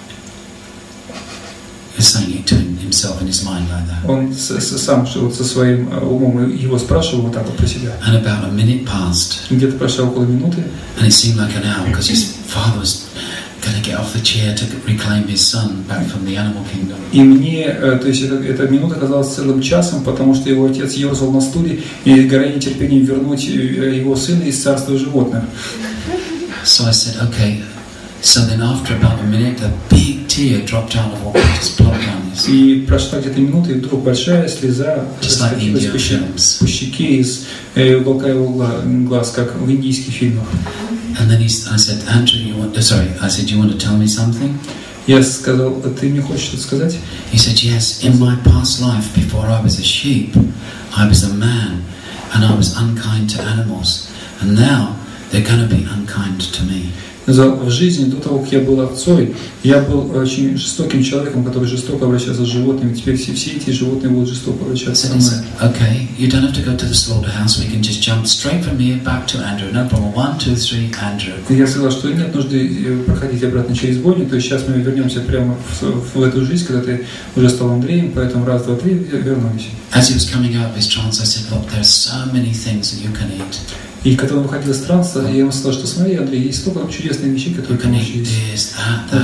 he's saying it to himself in his mind like that. он сам вот со своим умом его спрашивал вот так вот про себя. And about a minute passed, Где-то прошло около минуты, and it seemed like an hour because his father was going to get off the chair to reclaim his son back from the animal kingdom. и мне, то есть эта минута казалась целым часом, потому что его отец ерзал на стуле и горя нетерпением вернуть его сына из царства животных. So I said, okay. So then after about a minute, a big tear dropped out of what just plopped down his. И прошла где-то минута, и вдруг большая слеза скатилась по щеке из уголка его глаз, как в индийских фильмах. And then I said, Andrew, I said, you want to tell me something? Я сказал: ты мне хочешь что-то сказать? He said, yes. In my past life, before I was a sheep, I was a man, and I was unkind to animals, and now they're going to be unkind to me. В жизни, до того, как я был овцой, я был очень жестоким человеком, который жестоко обращался с животными. Теперь все эти животные будут жестоко обращаться со мной. Okay, you don't have to go to the slaughterhouse. We can just jump straight from here back to Andrew. No problem. 1, 2, 3, Andrew. Я сказал, что нет нужды проходить обратно через бойню. То есть сейчас мы вернемся прямо в эту жизнь, когда ты уже стал Андреем, поэтому 1, 2, 3 вернулись. As he was coming out of his trance, I said, look, there's so many things that you can eat. И когда он выходил из транса, я ему сказал, что смотри, Андрей, есть столько чудесных вещей, которые ты можешь есть.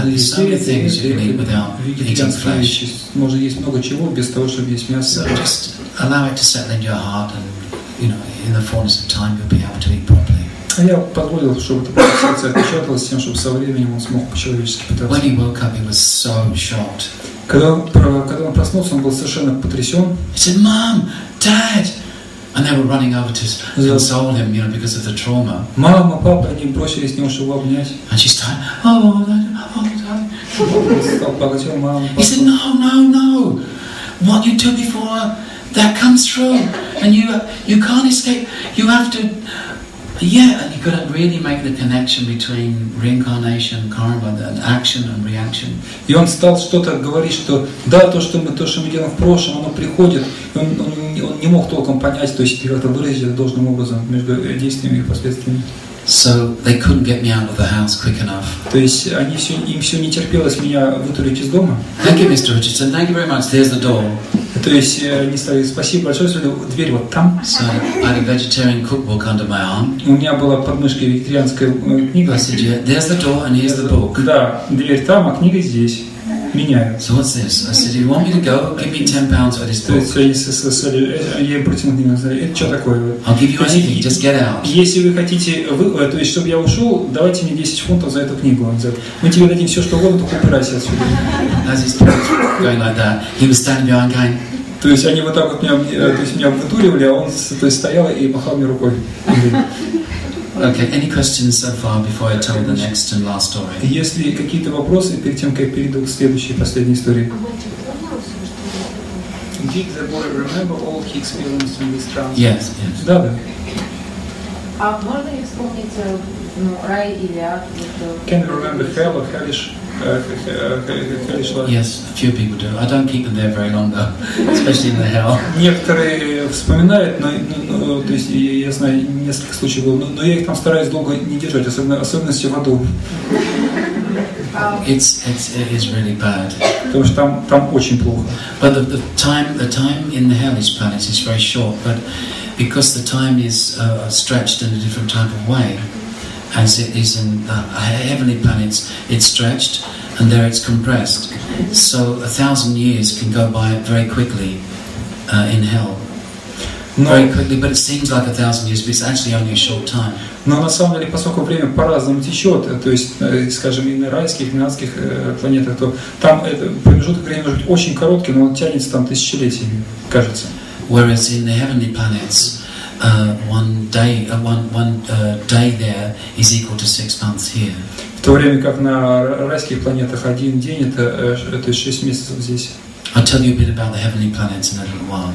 Вегетарианские вещи. Можно есть много чего без того, чтобы есть мясо. So just allow it to settle in your heart in the fullness of time you'll be able to eat properly. А я позволил, чтобы это сердце отпечаталось с тем, чтобы со временем он смог по-человечески питаться. When he woke up, he was so shocked. Когда он проснулся, он был совершенно потрясен. He said, "Mom, Dad," and they were running over to console him, because of the trauma. Мама, папа, они бросились к нему, чтобы обнять. And she started, "Oh, Dad." Он стал плакать, о, мама, He said, "No. What you do before, that comes true, and you can't escape. You have to." Yeah, and he couldn't really make the connection between reincarnation, karma, and action and reaction. И он стал что-то говорить, что да, то, что мы делаем в прошлом, оно приходит. И он не мог толком понять, то есть как-то выразить это должным образом между действиями и последствиями. So they couldn't get me out of the house quick enough. То есть им все не терпелось меня вытурить из дома. Thank you, Mr. Richardson. Thank you very much. There's the door. То есть они сказали, спасибо большое, что дверь вот там. So I had a vegetarian cookbook under my arm. У меня была под мышкой вегетарианская книга. I said, yeah, there's the door and here's the book. Да, дверь там, а книга здесь. Меняю. So what's this? I said, if you want me to go, give me £10 for this То book. есть я им протянул книгу, сказали, это что такое? I'll give you anything, just get out. Если вы хотите, то есть чтобы я ушел, давайте мне 10 фунтов за эту книгу. Мы тебе дадим все, что угодно, только убирайся отсюда. As he's going like that, he was standing behind going. То есть они вот так вот меня вытуривали, а он стоял и махал мне рукой. Okay, any questions so far before I tell the next and last story? Есть какие-то вопросы перед тем, как я перейду к следующей, последней истории? Did the boy remember all he experienced in this trance? Yes. Да. А можно ли вспомнить рай или ад? Can you remember hell or hellish? Yes, a few people do. I don't keep them there very long though, especially in the hell. Некоторые вспоминают, но то есть я знаю несколько случаев было, но я их там стараюсь долго не держать, особенности в аду. It is really bad. Потому что там очень плохо. But the time in the hellish planets is very short, but because the time is stretched in a different type of way, as it is in the heavenly planets, it's stretched and there it's compressed. So 1,000 years can go by very quickly in hell. Very quickly, but it seems like 1,000 years, but it's actually only a short time. Но на самом деле, поскольку время по-разному течет, то есть, скажем, и на райских, и на адских планетах, то там промежуток времени может быть очень короткий, но он тянется там тысячелетиями, кажется. Whereas in the heavenly planets, one day there is equal to 6 months here. В то время как на райских планетах один день это 6 месяцев здесь. I'll tell you a bit about the heavenly planets in a little while.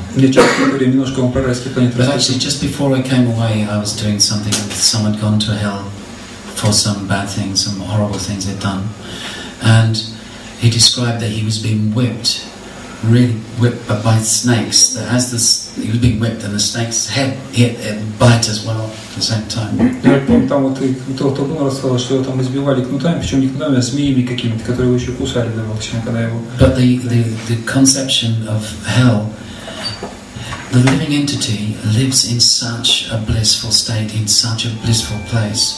But actually, just before I came away, I was doing something, and someone had gone to hell for some bad things, some horrible things they'd done. And he described that he was being whipped, really whipped by snakes. He was being whipped, and the snake's head bite as well at the same time. Я помню, там вот кто-то был рассказал, что его там избивали кнутами, причем не кнутами, а змеями какими-то, которые его еще кусали, да, максимум, когда его. But the conception of hell, the living entity lives in such a blissful state, in such a blissful place.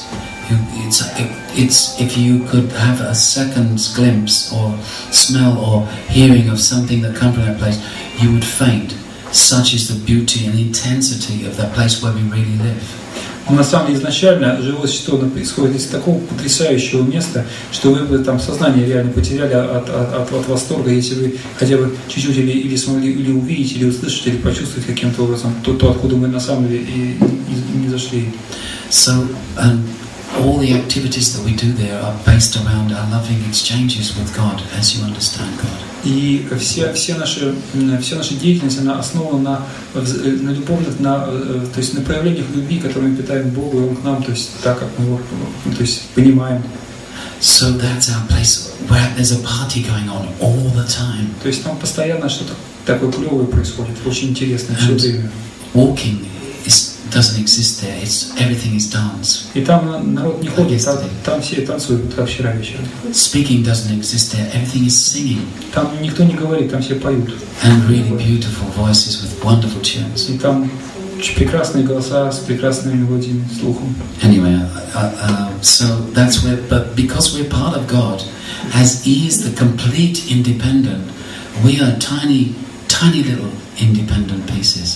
It's if you could have a second's glimpse or smell or hearing of something that comes from that place, you would faint. Such is the beauty and intensity of that place where we really live. На самом деле изначально живое существо происходит из такого потрясающего места, что вы бы там сознание реально потеряли от восторга, если вы хотя бы чуть-чуть или смогли или увидеть, или услышать, или почувствовать каким-то образом то, откуда мы на самом деле и не зашли. So all the activities that we do there are based around our loving exchanges with God, as you understand God. И вся наша деятельность, она основана на любовных, то есть на проявлениях любви, которые мы питаем Богу, и Он к нам, то есть так, как мы его, то есть понимаем. So that's our place where there's a party going on all the time. То есть там постоянно что-то такое клевое происходит, очень интересное все время. Walking doesn't exist there. Everything is dance. И там народ не ходит, там все танцуют, как вчера вечером. Speaking doesn't exist there. Everything is singing. Там никто не говорит, там все поют. And really beautiful voices with wonderful tunes. И там прекрасные голоса с прекрасными мелодиями, слухом. Anyway, so that's where. But because we're part of God, as He is the complete independent, we are tiny little independent pieces.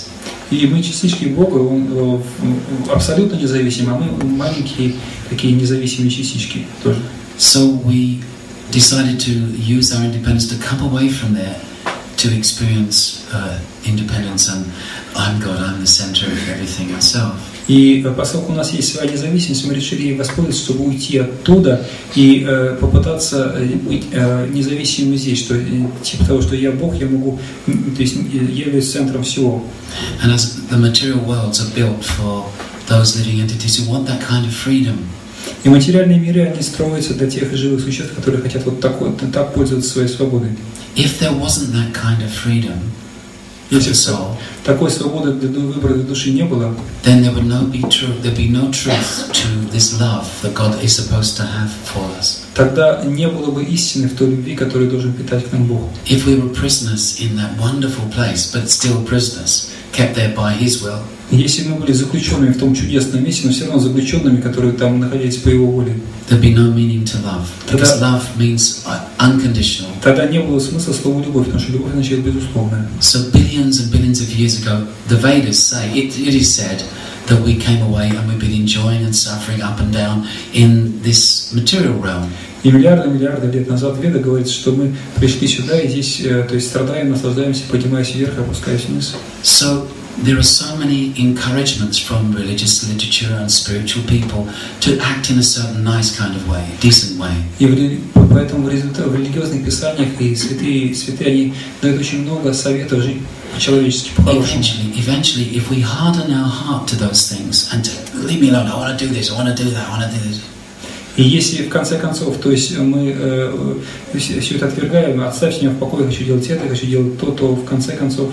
И мы частички Бога, Он абсолютно независим, а мы маленькие такие независимые частички тоже. So we decided to use our independence to come away from there, to experience independence and I'm God, I'm the center of everything myself. И поскольку у нас есть своя независимость, мы решили ей воспользоваться, чтобы уйти оттуда и попытаться быть независимым здесь, что типа того, что я Бог, я могу, то есть я являюсь центром всего. And as the material worlds are built for those living entities who want that kind of freedom. И материальные миры, они строятся для тех живых существ, которые хотят вот так пользоваться своей свободой. If there wasn't that kind of freedom, если такой свободы для выбора для души не было, then there would there'd be no truth to this love that God is supposed to have for us. Тогда не было бы истины в той любви, которую должен питать к нам Бог. If we were prisoners in that wonderful place, but still prisoners, kept there by His will. Если мы были заключенными в том чудесном месте, но все равно заключенными, которые там находились по Его воле, there'd be no meaning to love, because love means unconditional. Тогда не было смысла слова любовь, потому что любовь означает безусловная. So billions and billions of years ago, the Vedas say, it is said that we came away and we've been enjoying and suffering up and down in this material realm. И миллиарды лет назад Веда говорит, что мы пришли сюда и здесь, то есть страдаем, наслаждаемся, поднимаясь вверх, опускаясь вниз. So there are so many encouragements from religious literature and spiritual people to act in a certain nice kind of way, decent way. И поэтому в религиозных писаниях и святые они дают очень много советов жить по-человечески, по-хорошему. Eventually, if we harden our heart to those things and to leave me alone, I want to do this, I want to do that, I want to do this. И если в конце концов, то есть мы все это отвергаем, оставьте меня в покое, хочу делать это, хочу делать то, то в конце концов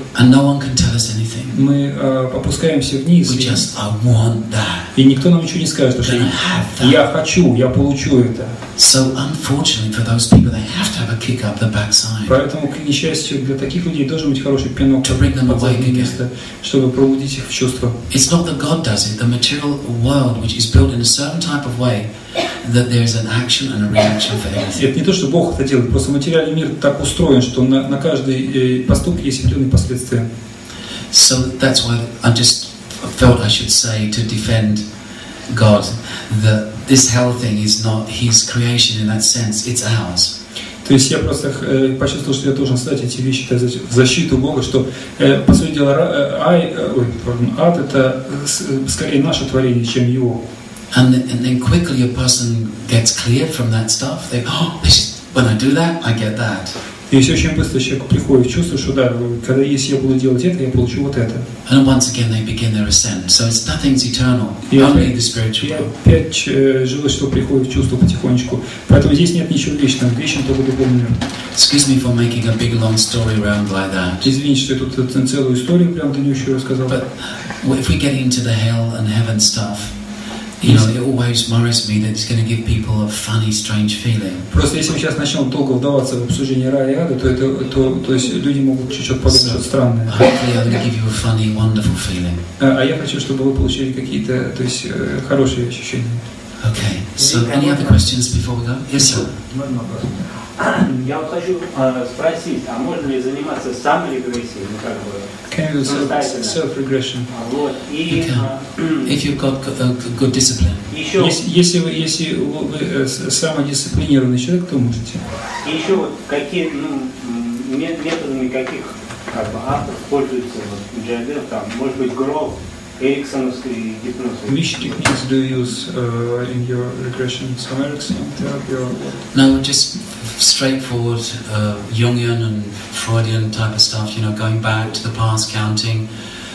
мы опускаемся вниз, и никто нам ничего не скажет, что я хочу, я получу это. Поэтому, к несчастью, для таких людей должен быть хороший пинок под заднее место, чтобы пробудить их в чувство. It's not that God does it, the material world, which is built in a certain type of way, that there is an action and a reaction for everything. Это не то, что Бог это делает, просто материальный мир так устроен, что на каждый поступок есть определенные последствия. So that's why I just felt I should say to defend God that this hell thing is not His creation in that sense, it's ours. То есть я просто почувствовал, что я должен сказать эти вещи в защиту Бога, что, по сути дела, ад это скорее наше творение, чем Его. And then quickly a person gets cleared from that stuff. They go, oh, when I do that, I get that. И все очень быстро человек приходит в чувство, что да, когда если я буду делать это, я получу вот это. And once again they begin their ascent. So it's nothing's eternal, only the spiritual. И опять жилось, что приходит в чувство потихонечку. Поэтому здесь нет ничего вечного, вечен только духовный мир. Excuse me for making a big long story round like that. Извините, что я тут целую историю прям длиннющую рассказал. But if we get into the hell and heaven stuff, you know, it always worries me that it's going to give people a funny, strange feeling. Просто если мы сейчас начнем долго вдаваться в обсуждение рая и ада, то есть люди могут чуть-чуть подумать что-то странное. Hopefully, I'm going to give you a funny, wonderful feeling. А я хочу, чтобы вы получили какие-то, то есть хорошие ощущения. Okay. So, any other questions before we go? Yes, sir. Я вот хочу спросить, а можно ли заниматься саморегрессией, ну как бы? Can you do self-regression? Вот. И if you've got a good discipline. Если вы самодисциплинированный человек, то можете. И еще вот какие, методами каких как бы авторов пользуются вот Джайдер, там, может быть, Гров, Эриксоновский гипноз. Which techniques do you use in your regression? Some Erikson therapy or what? No, just straightforward Jungian and Freudian type of stuff, you know, going back to the past, counting,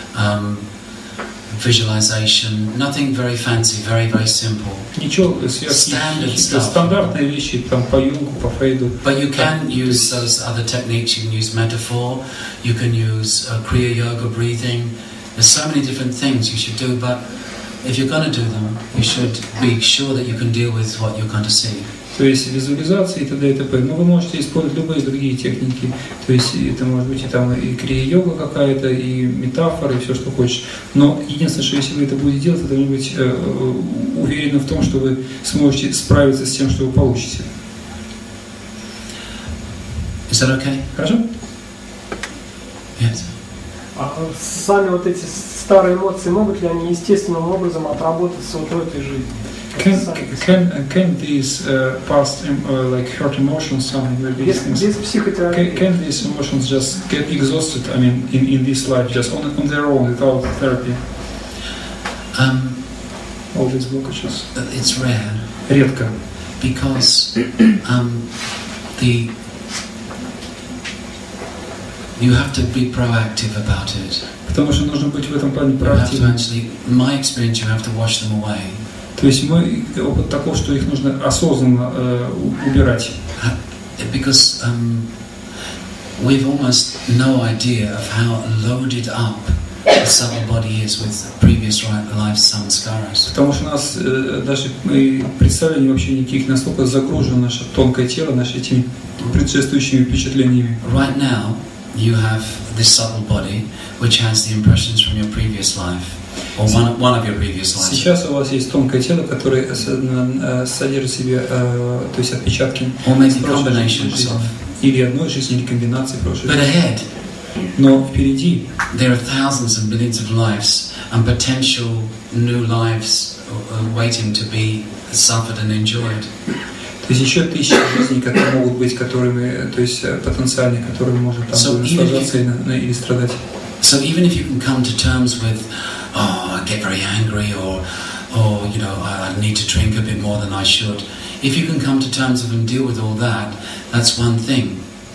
visualization, nothing very fancy, very, very simple. Ничего стандартные вещи, там по Юнгу, по Фрейду. But you can use those other techniques, you can use metaphor, you can use Kriya Yoga breathing. There's so many different things you should do, but if you're going to do them, you should be sure that you can deal with what you're going to see. То есть визуализации и т.д. и т.п. Но вы можете использовать любые другие техники. То есть это может быть и там и крия-йога какая-то, и метафоры, и все, что хочешь. Но единственное, что если вы это будете делать, вы должны быть уверены в том, что вы сможете справиться с тем, что вы получите. Is that okay? Хорошо? Yes. А сами вот эти старые эмоции, могут ли они естественным образом отработаться вот в этой жизни? Can these past like hurt emotions, something like these things? Без психотерапии. Can these emotions just get exhausted? I mean, in this life, just on their own, without therapy? All these blockages. It's rare. Редко. Because you have to be proactive about it. Потому что нужно быть в этом плане You have to проактивным. actually, in my experience, you have to wash them away. То есть мой опыт такой, что их нужно осознанно убирать. Because we've almost no idea of how loaded up the subtle body is with previous life samskaras. Потому что у нас даже представлений вообще никаких, настолько загружено наше тонкое тело, наши этими предшествующими впечатлениями. Right now, you have this subtle body, which has the impressions from your previous life, or one of your previous lives. Сейчас у вас есть тонкое тело, которое содержит в себе, то есть отпечатки прошлой жизни, или одной жизни, или комбинации прошлой But жизни. ahead, Но впереди there are thousands and millions of lives and potential new lives waiting to be suffered and enjoyed. то есть еще тысячи жизней, которые могут быть, которыми, то есть потенциальные, которыми можно там наслаждаться или страдать. So even if you can come to terms with, oh, I get very angry, or you know, I need to drink a bit more than I should. If you can come to terms with and deal with all that, that's one thing.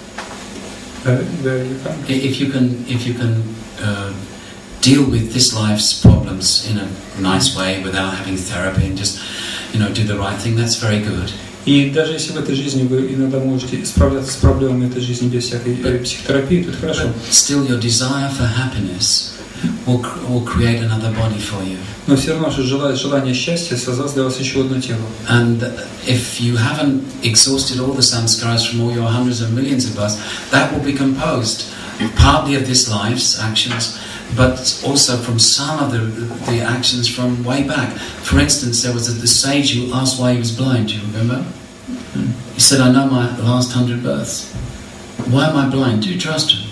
If you can deal with this life's problems in a nice way without having therapy and just, you know, do the right thing, that's very good. И даже если в этой жизни вы иногда можете справляться с проблемами этой жизни без всякой психотерапии, то это хорошо. Still, your desire for happiness will create another body for you. Но все равно, что желание счастья создаст для вас еще одно тело. And if you haven't exhausted all the samskaras from all your hundreds of millions of us, that will be composed partly of this life's actions, but also from some of the actions from way back. For instance, there was the sage who asked why he was blind. Do you remember? He said, "I know my last 100 births. Why am I blind? Do you trust him?"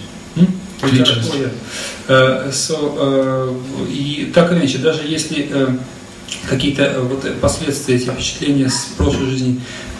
И так или иначе, даже если какие-то вот последствия, эти впечатления с прошлой жизни,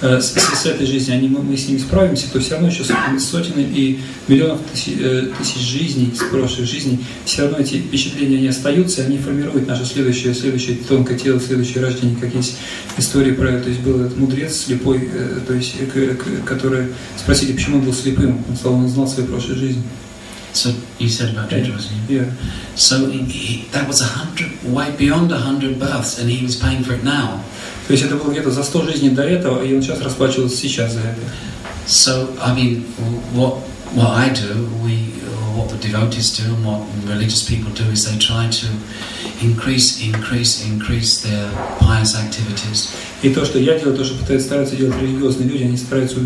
с этой жизни, мы с ними справимся, то все равно еще сотен и миллионов тысяч жизней с прошлых жизней, все равно эти впечатления не остаются, они формируют наше следующее тонкое тело, следующее рождение, как есть история про это. То есть был этот мудрец слепой, то есть, который спросили, почему он был слепым, он сказал, он знал свою прошлую жизнь. So you said about Judros, yeah. So that was way beyond 100 births, and he was paying for it now. То есть это было где-то за 100 жизней до этого, и он сейчас расплачивался сейчас за это. So I mean, what I do, what the devotees do, and what religious people do is they try to increase their pious activities. И то, что я делаю, то, что стараются делать религиозные люди, они стараются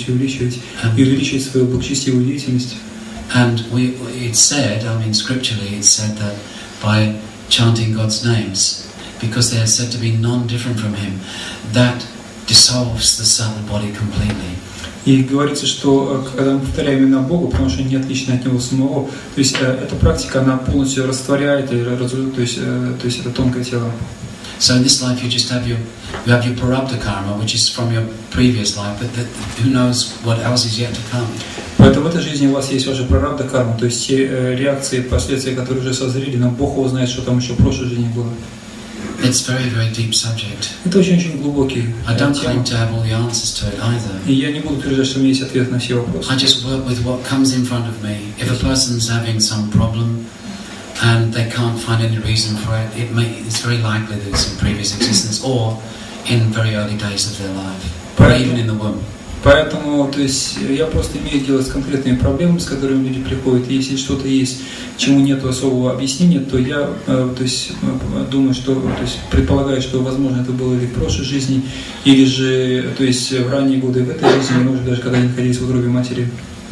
увеличивать свою благочестивую деятельность. And it's said, I mean, scripturally, it's said that by chanting God's names, because they are said to be non-different from Him, that dissolves the subtle body completely. И говорится, что когда мы повторяем имена Бога, потому что они отличны от Него самого, то есть эта практика, она полностью растворяет, то есть это тонкое тело. So in this life you just have your prarabdha karma, which is from your previous life, but who knows what else is yet to come. Поэтому в этой жизни у вас есть ваша прарабдха карма, то есть те реакции, последствия, которые уже созрели, но Бог его знает, что там еще в прошлой жизни было. It's very, very deep subject. Это очень глубокий. I don't claim to have all the answers to it either. И я не буду утверждать, что у меня есть ответ на все вопросы. I just work with what comes in front of me. If a person's having some problem and they can't find any reason for it, it's very likely that it's in previous existence or in very early days of their life, or even in the womb. Поэтому, то есть, я просто имею дело с конкретными проблемами, с которыми люди приходят. И если что-то есть, чему нет особого объяснения, то я, то есть, думаю, что, то есть, предполагаю, что, возможно, это было или в прошлой жизни, или же, то есть, в ранние годы в этой жизни, или, может, даже когда они находились в утробе матери.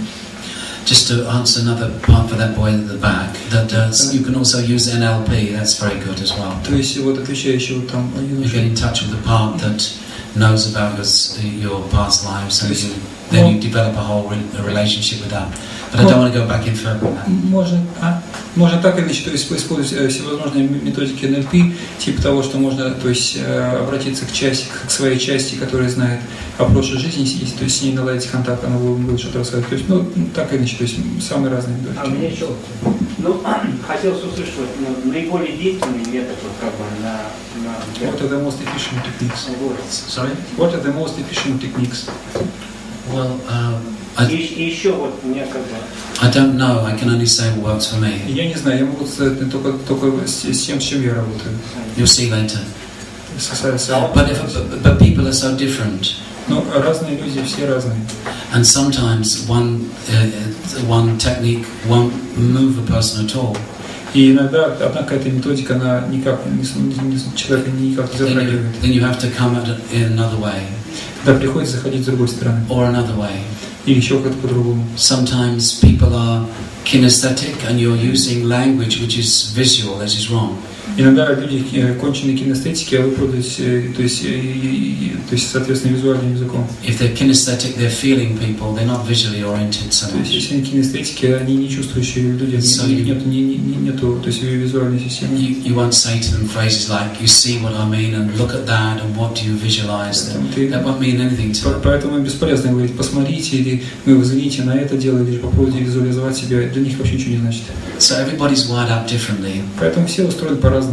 Just to answer another part for that boy at the back, that you can also use NLP. That's very good as well. То есть, вот отвечая еще вот там. You get in touch with the part that knows about your past lives, and then you develop a whole relationship with that. But I don't want to go back in further on that. Можно. Можно так или иначе, то есть использовать всевозможные методики НЛП, типа того, что можно, то есть обратиться к своей части, которая знает о прошлой жизни, то есть с ней наладить контакт, она будет что-то рассказать. То есть, ну, так или иначе, то есть самые разные методики. А мне еще, ну, хотелось услышать, наиболее действенный метод, вот как бы на What are the most efficient techniques? Sorry? What are the most efficient techniques? Well, И еще вот мне как бы... I don't know. I can only say what works for me. Я не знаю, я могу сказать только с тем, с чем я работаю. You'll see later. But But people are so different. Но разные люди, все разные. And sometimes one technique won't move a person at all. И иногда одна какая-то методика, она никак человека никак не затрагивает. Then you have to come at it in another way. Тогда приходится заходить с другой стороны. Or another way. Или еще как-то по-другому. Sometimes people are kinesthetic and you're using language which is visual, that is wrong. Иногда люди конченые кинестетики, а вы пользуетесь, то есть, соответственно, визуальным языком. If they're kinesthetic, they're feeling people, they're not visually oriented so То есть, much. если они кинестетики, они не чувствующие люди, нету, то есть, визуальной системы. You won't say to them phrases like, you see what I mean, and look at that, and what do you visualize? That won't mean anything to them. Поэтому бесполезно говорить, посмотрите, или вы взгляните на это дело, или попробуйте визуализовать себя, для них вообще ничего не значит. So everybody's wired up differently. Поэтому все устроены по-разному.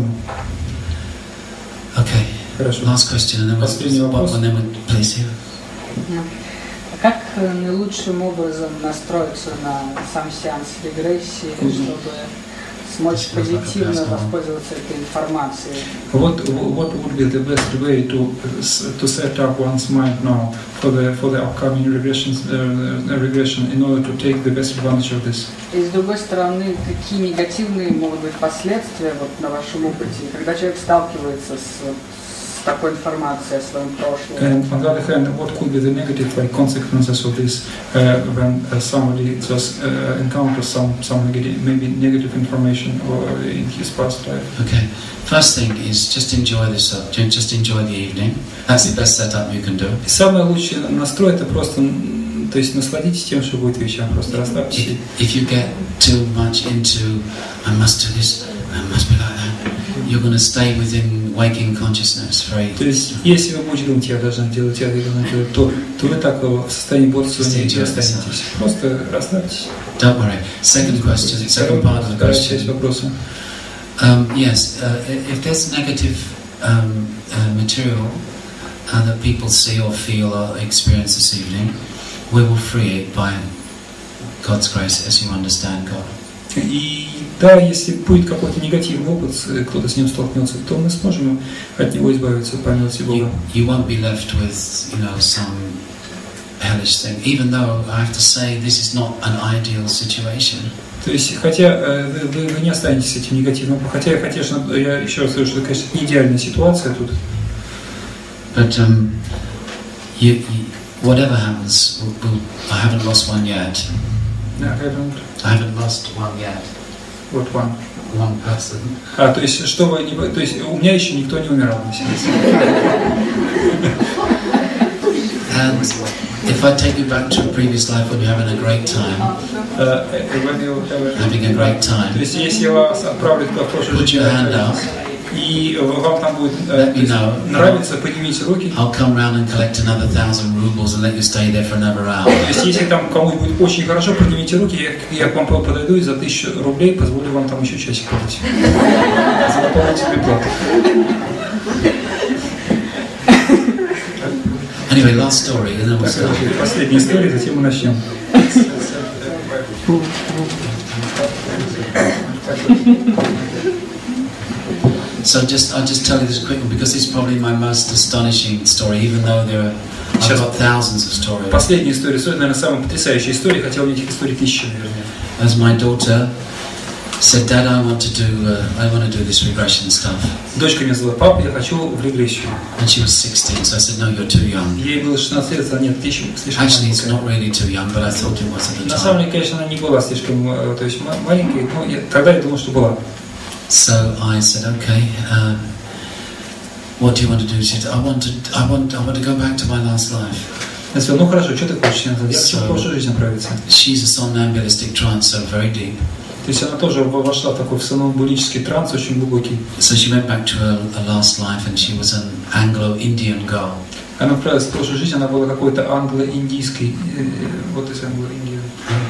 Okay. Хорошо. Last question, and then we'll please here. Как наилучшим образом настроиться на сам сеанс регрессии, чтобы смочь позитивно воспользоваться этой информацией? What would be the best way to set up one's mind now for the upcoming regression in order to take the best advantage of this? И с другой стороны, какие негативные могут быть последствия вот на вашем опыте, когда человек сталкивается с такой информацией о своем прошлом? And on the other hand, what could be the negative consequences of this when somebody just encounters some negative information in his past life? Okay. First thing is just enjoy this. Just enjoy the evening. That's the best setup you can do. И самый лучший настрой это просто, то есть насладитесь тем, что будет вечером, просто расслабьтесь. If you get too much into I must do this, I must be like that, you're going to stay within waking consciousness. Very. То есть, если вы будете думать, я должна делать, то вы так в состоянии бодрствования не останетесь. Просто расслабьтесь. Don't worry. Second question. Second part of the Вторая часть question. вопроса. Yes. If there's negative material that people see or feel or experience this evening, we will free it by God's grace as you understand God. И да, если будет какой-то негативный опыт, кто-то с ним столкнется, то мы сможем от него избавиться по милости Бога. You won't be left with, some hellish thing, even though I have to say this is not an ideal situation. То есть, хотя вы не останетесь с этим негативным, хотя, конечно, я еще раз скажу, что, конечно, не идеальная ситуация тут. But whatever happens, I haven't lost one yet. I haven't lost one yet. Вот one. One person. То есть, чтобы то есть, у меня еще никто не умирал на сеансе. And if I take you back to a previous life when you're having a great time, having a great time, то есть, если я вас отправлю туда в прошлую put жизнь, your hand up. и вам там будет нравится, поднимите руки. I'll come round and collect another 1,000 rubles and let you stay there for another hour. То есть, если там кому-нибудь будет очень хорошо, поднимите руки, я к вам подойду и за 1000 рублей позволю вам там еще часик побыть. За дополнительную плату. Anyway, last story, and then we'll start. Последняя история, затем мы начнем. So I'll just tell you this quick one because it's probably my most astonishing story, even though I've got thousands of stories. Последняя история, наверное, самая потрясающая история, хотя у меня этих историй тысячи, наверное. As my daughter said, Dad, I want to do this regression stuff. Дочка меня сказала, папа, я хочу в регрессию. And she was 16, so I said, no, you're too young. Ей было 16 лет, а нет, ты еще слишком Actually, it's not really too young, but I thought it was at the На самом time. деле, конечно, она не была слишком, то есть маленькой, но тогда я думал, что была. So I said, okay, what do you want to do? She said, I want to go back to my last life. Я сказал, ну хорошо, что ты хочешь? Я хочу в прошлую жизнь отправиться. She's a somnambulistic trance, so very deep. То есть она тоже вошла в такой сомнамбулический транс очень глубокий. So she went back to her last life, and she was an Anglo-Indian girl. Она отправилась в прошлую жизнь, она была какой-то англо-индийской, вот из Англо-Индии.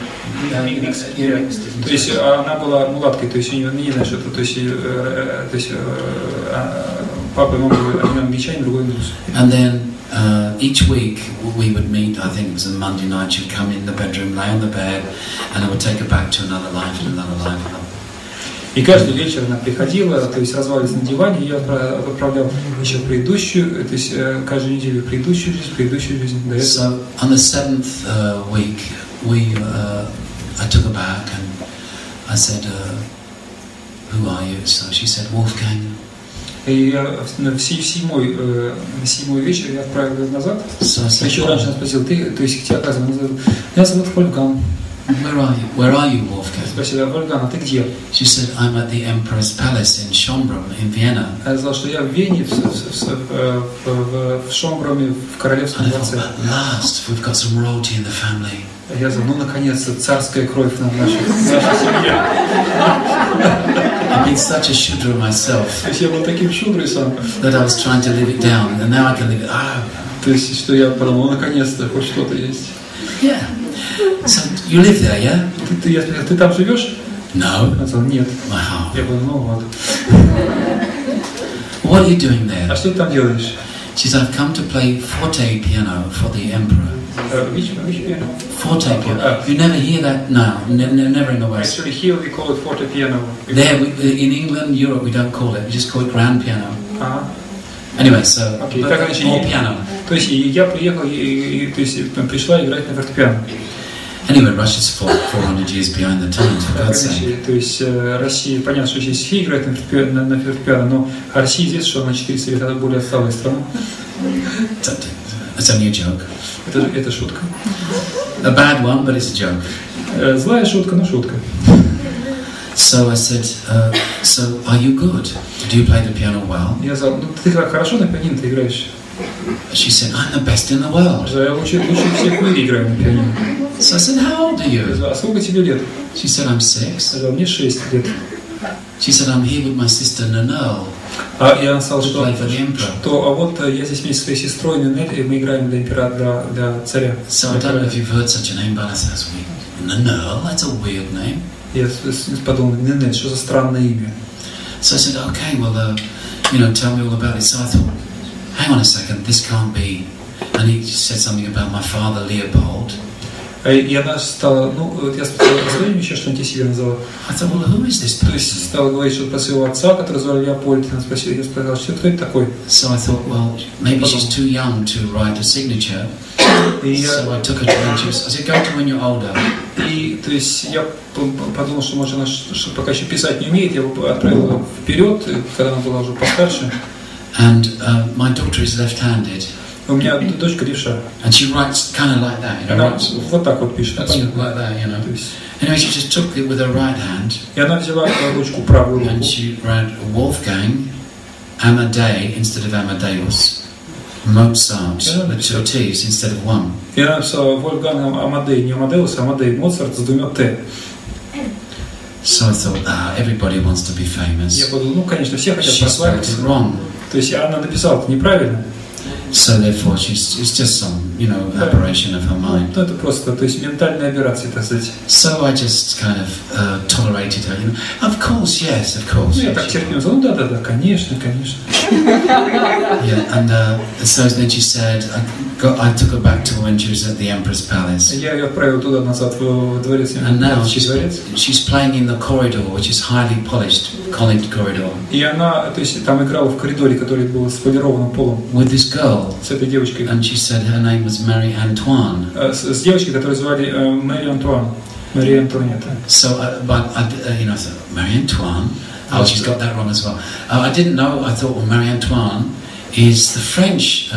То есть она была мулаткой, то есть у нее не знаю, что это, то есть папа и мама были один англичанин, другой индус. And then each week we would meet. I think it was a Monday night. She'd come in the bedroom, lay on the bed, and I would take her back to another life and another life. И каждый вечер она приходила, то есть разваливалась на диване, я отправлял еще предыдущую, то есть каждую неделю предыдущую жизнь. So on the 7th week, I took her back and I said, "Who are you?" So she said, "Wolfgang." И в седьмой вечер я отправил ее назад. Еще раньше она спросила, ты, то есть тебя оказывается, меня зовут Вольфган. Where are you, Wolfgang? Спросила, Вольфган, а ты где? She said, "I'm at the Emperor's Palace in Schönbrunn, in Vienna." Я сказал, что я в Вене, в Шомбруме, в Королевском дворце. At last, we've got some royalty in the family. Я сказал, ну наконец-то царская кровь на нашей семье. I've been such a shudra myself То есть я был таким шудрой сам. that I was trying to live it down, and now I can live it. То есть, что я подумал, ну наконец-то хоть что-то есть. Yeah. So you live there, yeah? Я спросил, ты там живешь? No. Она сказала, нет. Wow. Я подумал, ну вот. What are you doing there? А что ты там делаешь? She said, "I've come to play forte piano for the Emperor." Forte piano. You never hear that now. Never in the West. Actually, here we call it forte piano. There, in England, Europe, we don't call it. We just call it grand piano. Ага. Anyway, so Okay, more piano. То есть я приехал, то есть пришла играть на фортепиано. Anyway, Russia's 400 years behind the times, for God's sake. То есть Россия, понятно, что здесь все играют на фортепиано, но Россия здесь, что на 400 лет, это более отсталая страна. It's only a joke. Это шутка. A bad one, but it's a joke. Злая шутка, но шутка. So I said, "So are you good? Do you play the piano well?" Я сказал, ну ты хорошо на пианино ты играешь. She said, "I'm the best in the world." Я лучше всех в мире играю на пианино. So I said, "How old are Я you?" сказал, а сколько тебе лет? She said, "I'm 6." Я сказал, мне 6 лет. She said, "I'm here with my sister Nanelle." А я сказал, что Play вот я здесь вместе со своей сестрой Нинель, и мы играем для императора, для царя. So I don't know if you've heard such a name, but I said, "Nanelle, that's a weird name." Я подумал, Нинель, что за странное имя. So I said, "Okay, well, tell me all about it." So I thought, hang on a second, this can't be. And he said something about my father Leopold. И она стала, я спросил, расскажи еще что-нибудь о себе назвала. I thought, well, who is this То есть стала говорить, что про своего отца, который звали Леопольд. Я сказал, что кто это такой? So I thought, well, maybe she's too young to write a signature. So I took her to when I said, "Go to when you're older." И то есть я подумал, что может она пока еще писать не умеет, я отправил ее вперед, когда она была уже постарше. And my daughter is left-handed. У меня дочка левша. And she writes kind of like that, Она вот так вот пишет. That's like that, То есть, Anyway, she just took it with her right hand. и она взяла ручку правую руку. And she read Wolfgang, Amadei instead of Amadeus, Mozart with two T's instead of one. И она написала Вольфганг Амадей, не Амадеус, а Амадей Моцарт с двумя Т. So I thought, everybody wants to be famous. Я подумал, конечно, все хотят She spelled прославиться. it wrong. То есть она написала это неправильно. So therefore, it's just some, aberration of her mind. Это просто, то есть ментальная операция, так сказать. So I just kind of tolerated her. Of course, yes, of course. Я так терпел, да, конечно. Yeah, and so then she said, I took her back to when she was at the Emperor's Palace. Я ее отправил туда назад в дворец. And now she's playing in the corridor, which is highly polished corridor. И она, то есть там играла в коридоре, который был с полированным полом. With this girl. С этой девочкой. And she said her name was Marie Antoine. С девочкой, которую звали Мари Антуан. Мария Антуанетта. So, but I thought, Marie Antoine. Oh, she's got that wrong as well. I didn't know. I thought, well, Marie Antoine is the French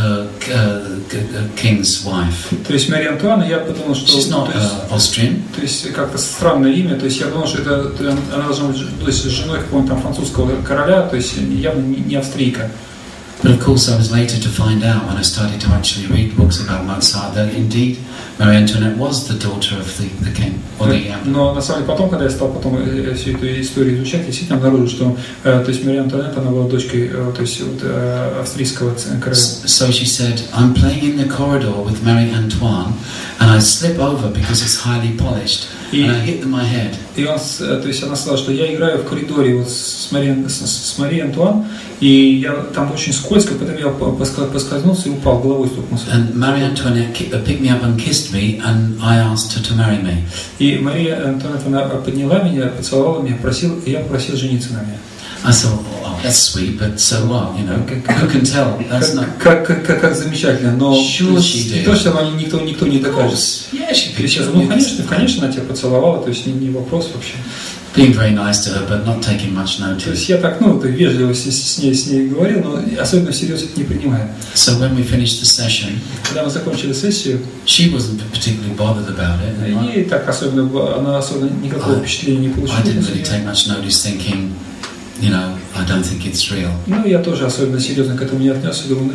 king's wife. То есть Мария Антуанна, я подумал, что... She's not Austrian. То есть как-то странное имя. То есть я думал, что она должна быть женой какого-нибудь там французского короля, то есть явно не австрийка. But of course I was later to find out when I started to actually read books about Mozart that indeed Marie Antoinette was the daughter of the king, or the emperor. Но на самом деле потом, когда я стал всю эту историю изучать, я действительно обнаружил, что то есть Мария Антуанетта, она была дочкой то есть, австрийского короля. So she said, I'm playing in the corridor with Marie Antoine and I slip over because it's highly polished and I hit my head. И он, то есть она сказала, что я играю в коридоре вот с Марией Антуан, и я там очень скользко, поэтому я поскользнулся и упал, головой стукнулся. And Marie Antoinette picked me up and kissed me, and I asked her to marry me. И Мария Антуанетта, она подняла меня, поцеловала меня, и я просил жениться на мне. I thought, oh, that's sweet, but so what, you know? Who can tell? That's not. Как замечательно, но Sure то, что вам никто не докажет. Yeah, she И сейчас, конечно, она тебя поцеловала, то есть не вопрос вообще. Being very nice to her, but not taking much То notice. есть я так, вежливо с ней говорил, но особенно всерьез это не принимаю. So when we finished the session, Когда мы закончили сессию, she wasn't particularly bothered about it. And ей так она особенно никакого впечатления не получила. I didn't really take much notice, thinking, you know, I don't think it's real. Ну, я тоже особенно серьезно к этому не отнесся, думаю,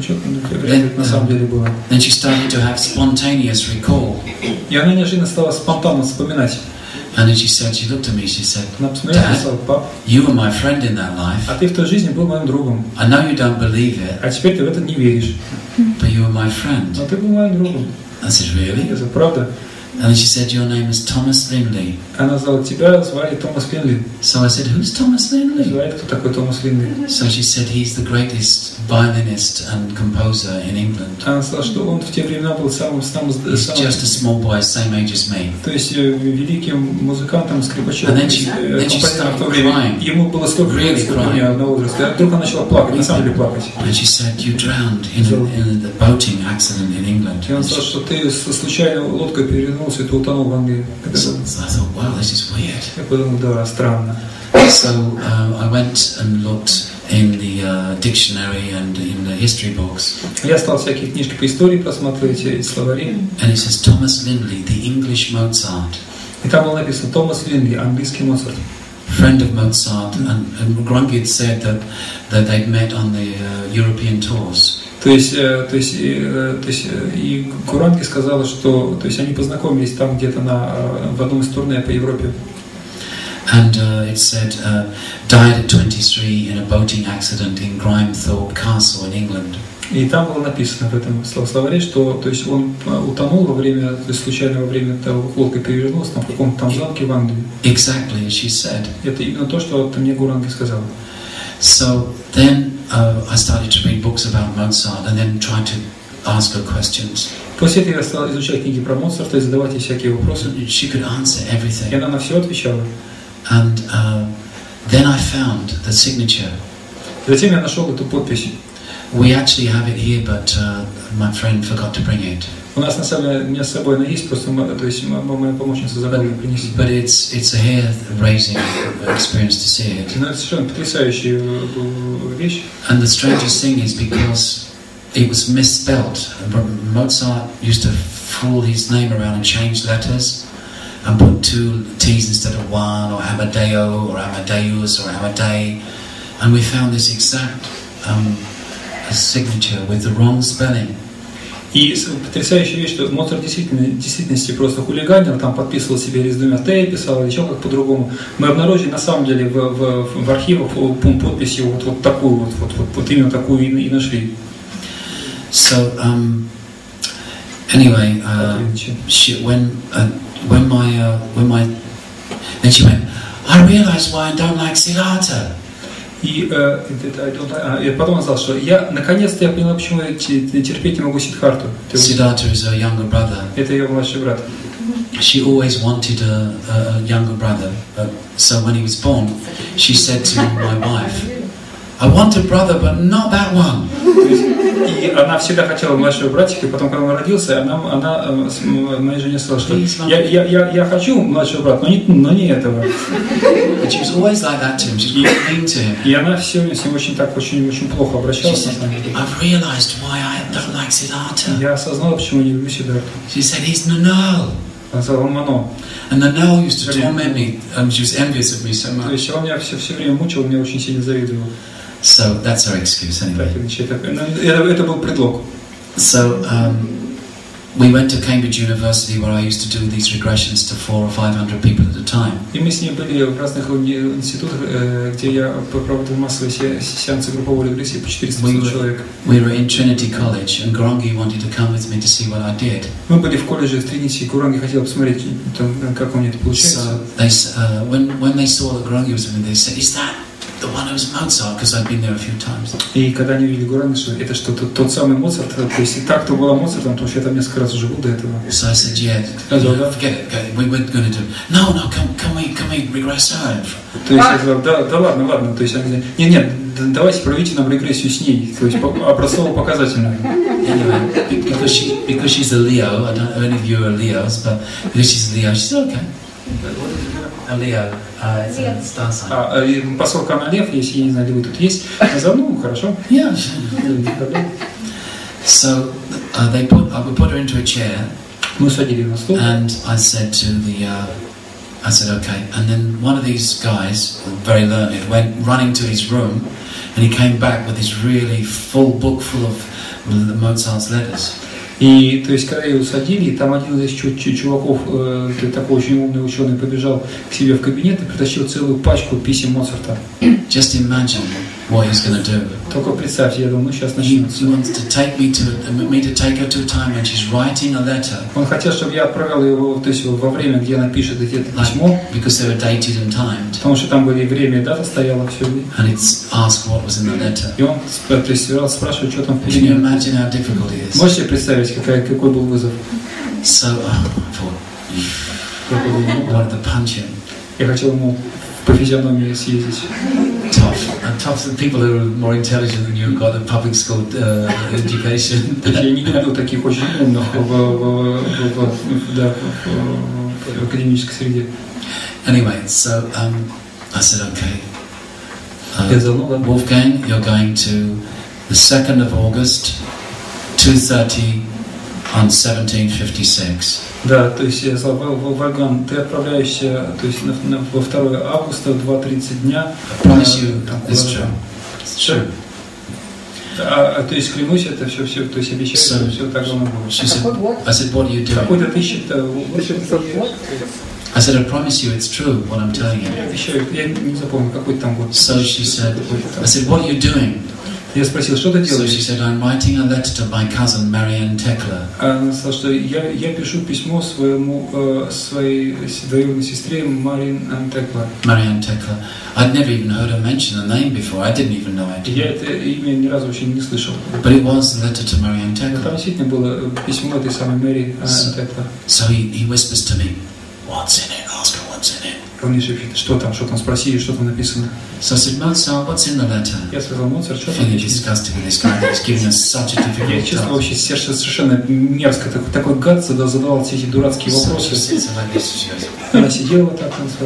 на самом деле было. Then she started to have spontaneous recall. И она неожиданно стала спонтанно вспоминать. And then she said, she looked at me, she said, Она посмотрела и сказала: пап, you were my friend in that life. а ты в той жизни был моим другом. I know you don't believe it, А теперь ты в это не веришь. but you were my friend. Но ты был моим другом. I said, really? Это правда. And then she said, your name is Thomas Lindley. Она сказала: тебя звали Томас Линли. So I said, who's Thomas Lindley? Знает, кто такой Томас Линли? So she said, he's the greatest violinist and composer in England. Она сказала, что он в те времена был самым He's just a small boy, same age as me. то есть великим музыкантом, скрипачом, And then she композитором в то started время. crying. Ему было столько лет, сколько у меня одного возраста. Вдруг она начала плакать, на самом деле плакать. And she said, you drowned in a boating accident in England. И он сказал, что ты случайно лодкой перевернулся, и ты утонул в Англии. So I thought, wow, this is weird. Я подумал, да, странно. So I went and looked in the dictionary and in the history books. Я стал всякие книжки по истории просматривать, эти словари. And it says Thomas Lindley, the English Mozart. И там было написано Томас Линли, английский Моцарт. Friend of Mozart, and Grundtvig said that they'd met on the European tours. То есть и Куранги сказала, что то есть они познакомились там где-то в одном из турне по Европе. And it said, died at 23 in a boating accident in Grimethorpe Castle in England. И там было написано в этом словаре, что то есть он утонул во время, то есть случайно во время того, как лодка перевернулась там в каком-то там замке в Англии. Exactly as she said. Это именно то, что мне Куранги сказал. So then I started to read books about Mozart and then tried to ask her questions. После этого я стал изучать книги про Моцарта и задавать ей всякие вопросы. She could answer everything. И она на все отвечала. And then I found the signature. Затем я нашел эту подпись. We actually have it here, but my friend forgot to bring it. У нас на самом деле, у меня с собой она есть, просто то есть моя помощница забыла ее принести. But it's a hair-raising experience to see it. Но это совершенно потрясающая вещь. And the strangest thing is because it was misspelt. Mozart used to fool his name around and change letters and put two T's instead of one, or Amadeo, or Amadeus, or Amadei. And we found this exact signature with the wrong spelling. И потрясающая вещь, что Моцарт в действительности просто хулиганил, там подписывал себе с двумя Т, писал еще как по-другому. Мы обнаружили на самом деле в архивах подпись его вот такую вот именно такую и нашли. So anyway, then she went, I realized why I don't like Siddhartha. И потом он сказал, что наконец-то я поняла, почему я терпеть не могу Сиддхарту. Siddhartha is her younger brother. Это ее младший брат. She always wanted a younger brother. So when he was born, she said to my wife, I want a brother, but not that one. И она всегда хотела младшего братика, и потом, когда он родился, она моей жене сказала, что я хочу младшего брата, но не этого. And she was always like that to him. She was quite mean to him. И она все с ним очень плохо обращалась. She said, I've realized why I don't like Siddhartha. Я осознала, почему не люблю Сиддхарту. She said, he's no. Она Он сказал Мано. And the Nell used to torment me, and she was envious of me so То much. есть он меня все время мучил, меня очень сильно завидовал. So that's our excuse anyway. Это был предлог. So we went to Cambridge University where I used to do these regressions to 400 or 500 people at a time. И мы с ней были в разных институтах, где я проводил массовые сеансы групповой регрессии по 400 человек. We were in Trinity College, and Gorangi wanted to come with me to see what I did. Мы были в колледже в Тринити, и Горанги хотел посмотреть, как у меня это получается. So when they saw that Gorangi was with me, they said, "Is that the one who was Mozart?" Because I'd been there a few times. И когда они увидели Горанги, что это что тот самый Моцарт, то есть и так, кто была Моцартом, потому что я там несколько раз уже был до этого. So I said, "Yeah, forget it. We weren't going to do. No, can we regress her?" То есть я сказал, да ладно. То есть они говорят, нет, давайте проведите нам регрессию с ней, то есть образцово-показательную. Anyway, because she's a Leo, I don't know if any of you are Leos, but because she's a Leo, she's okay. A Leo, it's a star sign. Поскольку она лев, если я не знаю, где вы тут есть, я сказал, ну хорошо. Yeah. So we put her into a chair. Мы садили на стул. And I said I said, okay. And then one of these guys, very learned, went running to his room, and he came back with this really full book full of Mozart's letters. И, то есть, когда его садили, там один из чуваков, такой очень умный ученый, побежал к себе в кабинет и притащил целую пачку писем Моцарта. Just imagine what he's going to do. Только представьте, я думаю, сейчас начнется. He wants to take me to take her to a time when she's writing a letter. Он хотел, чтобы я отправил его, то есть, во время, где она пишет это письмо. Because they were dated and timed. Потому что там были время и дата стояла, все. And it's asked what was in the letter. И он спрашивает, что там в Can you письме. imagine how difficult it is? Можете представить, какой был вызов? So I thought, wanted to punch him. Я хотел ему по физиономии съездить. Tough. People who are more intelligent than you got a public school education. Я не люблю таких очень умных в академической среде. Anyway, so I said, okay. Wolfgang, you're going to the 2nd of August, 2:30 on 1756. Да, то есть я сказал, Вольган, ты отправляешься, то есть во 2 августа в 2:30 дня. I promise you, it's true. It's true. То есть клянусь, это все, то есть обещаю, что все так должно быть. I said, what are you doing? Какой-то 1500 год. I said, I promise you, it's true what I'm telling you. Обещаю, я не запомню, какой там год. So she said, I said, what are you doing? Я спросил, что ты делаешь? So she said, I'm writing a letter to my cousin Marianne Tekla. Она сказала, что я пишу письмо своей двоюродной сестре Marianne Tekla. Marianne Tekla. I'd never even heard her mention the name before. I didn't even know it. Я это имя ни разу вообще не слышал. But it was a letter to Marianne Tekla. Там действительно было письмо этой самой Мэри Текла. So he whispers to me, what's in it? Ask her what's in it. Он мне шепчет, что там, спроси, что там написано. So I said, Mozart, what's in the letter? Я сказал, Моцарт, что там Feeling написано? disgusted with this guy that's giving us such a difficult Я чувствовал вообще совершенно мерзко, такой гад задавал все эти дурацкие вопросы. Она сидела вот так, она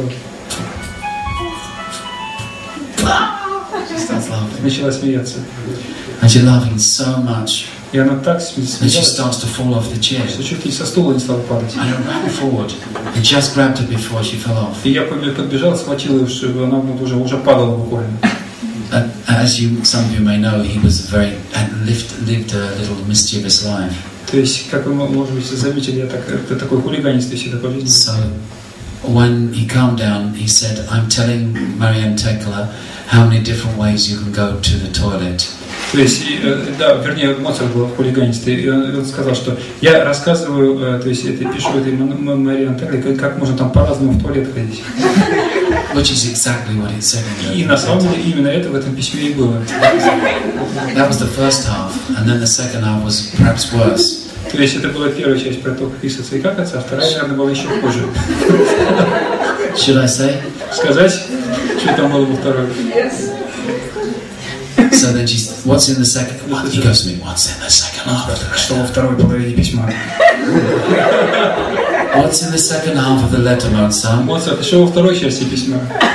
сказала. Начала смеяться. And she's laughing so much. И она так And she смеялась, starts to fall off the chair. что чуть ли со стула не стала падать. And I ran forward and just grabbed her before she fell off. И я подбежал, схватил ее, чтобы она уже падала буквально. As some of you may know, he was lived a little mischievous life. То есть, как вы, может быть, заметили, я такой хулиганистый всегда по жизни. So when he calmed down, he said, I'm telling Marianne Tekla how many different ways you can go to the toilet. То есть, да, вернее, Моцарт был хулиганистый, и он сказал, что я рассказываю, то есть, пишу этой Марианне Текле, как можно там по-разному в туалет ходить. Which is exactly what it said in И на самом деле именно это в этом письме и было. That was the first half, and then the second half was perhaps worse. То есть это была первая часть про то, как писаться и как отца, а вторая, наверное, была еще хуже. Should I say? Сказать, что там было во второй? So then she's, what's in the second? He goes to me, what's in the second half? Что во второй половине письма? What's in the second half of the letter, Mozart? Моцарт, что во второй части письма?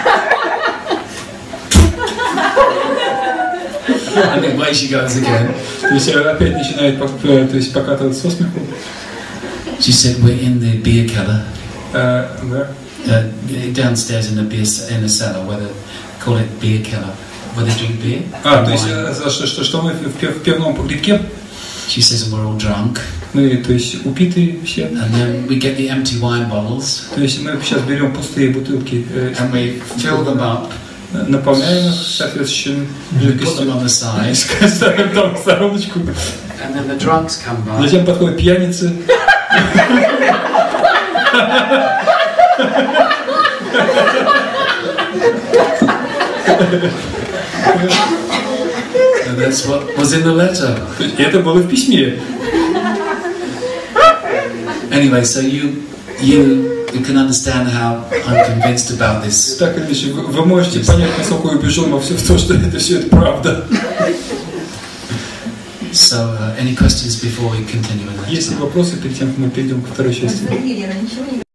And then away she goes again. То есть опять начинает покатываться со смеху. She said we're in the beer cellar. Where? Downstairs in the cellar, where they call it beer cellar, where they drink beer. То есть, что мы в пивном погребке? She says we're all drunk. Мы, то есть, упитые все. And then we get the empty wine bottles. То есть, мы сейчас берем пустые бутылки. And we fill them up. Наполняем их соответствующим жидкостью. Put them on the side. Ставим там в стороночку. And then the drunks come by. Затем подходят пьяницы. And that's what was in the letter. Это было в письме. Anyway, so you can understand how I'm convinced about this. Так или иначе, вы можете понять, насколько я убежден во в том, что это все это правда. So, any questions before we continue with that? Есть ли вопросы перед тем, как мы перейдем ко второй части?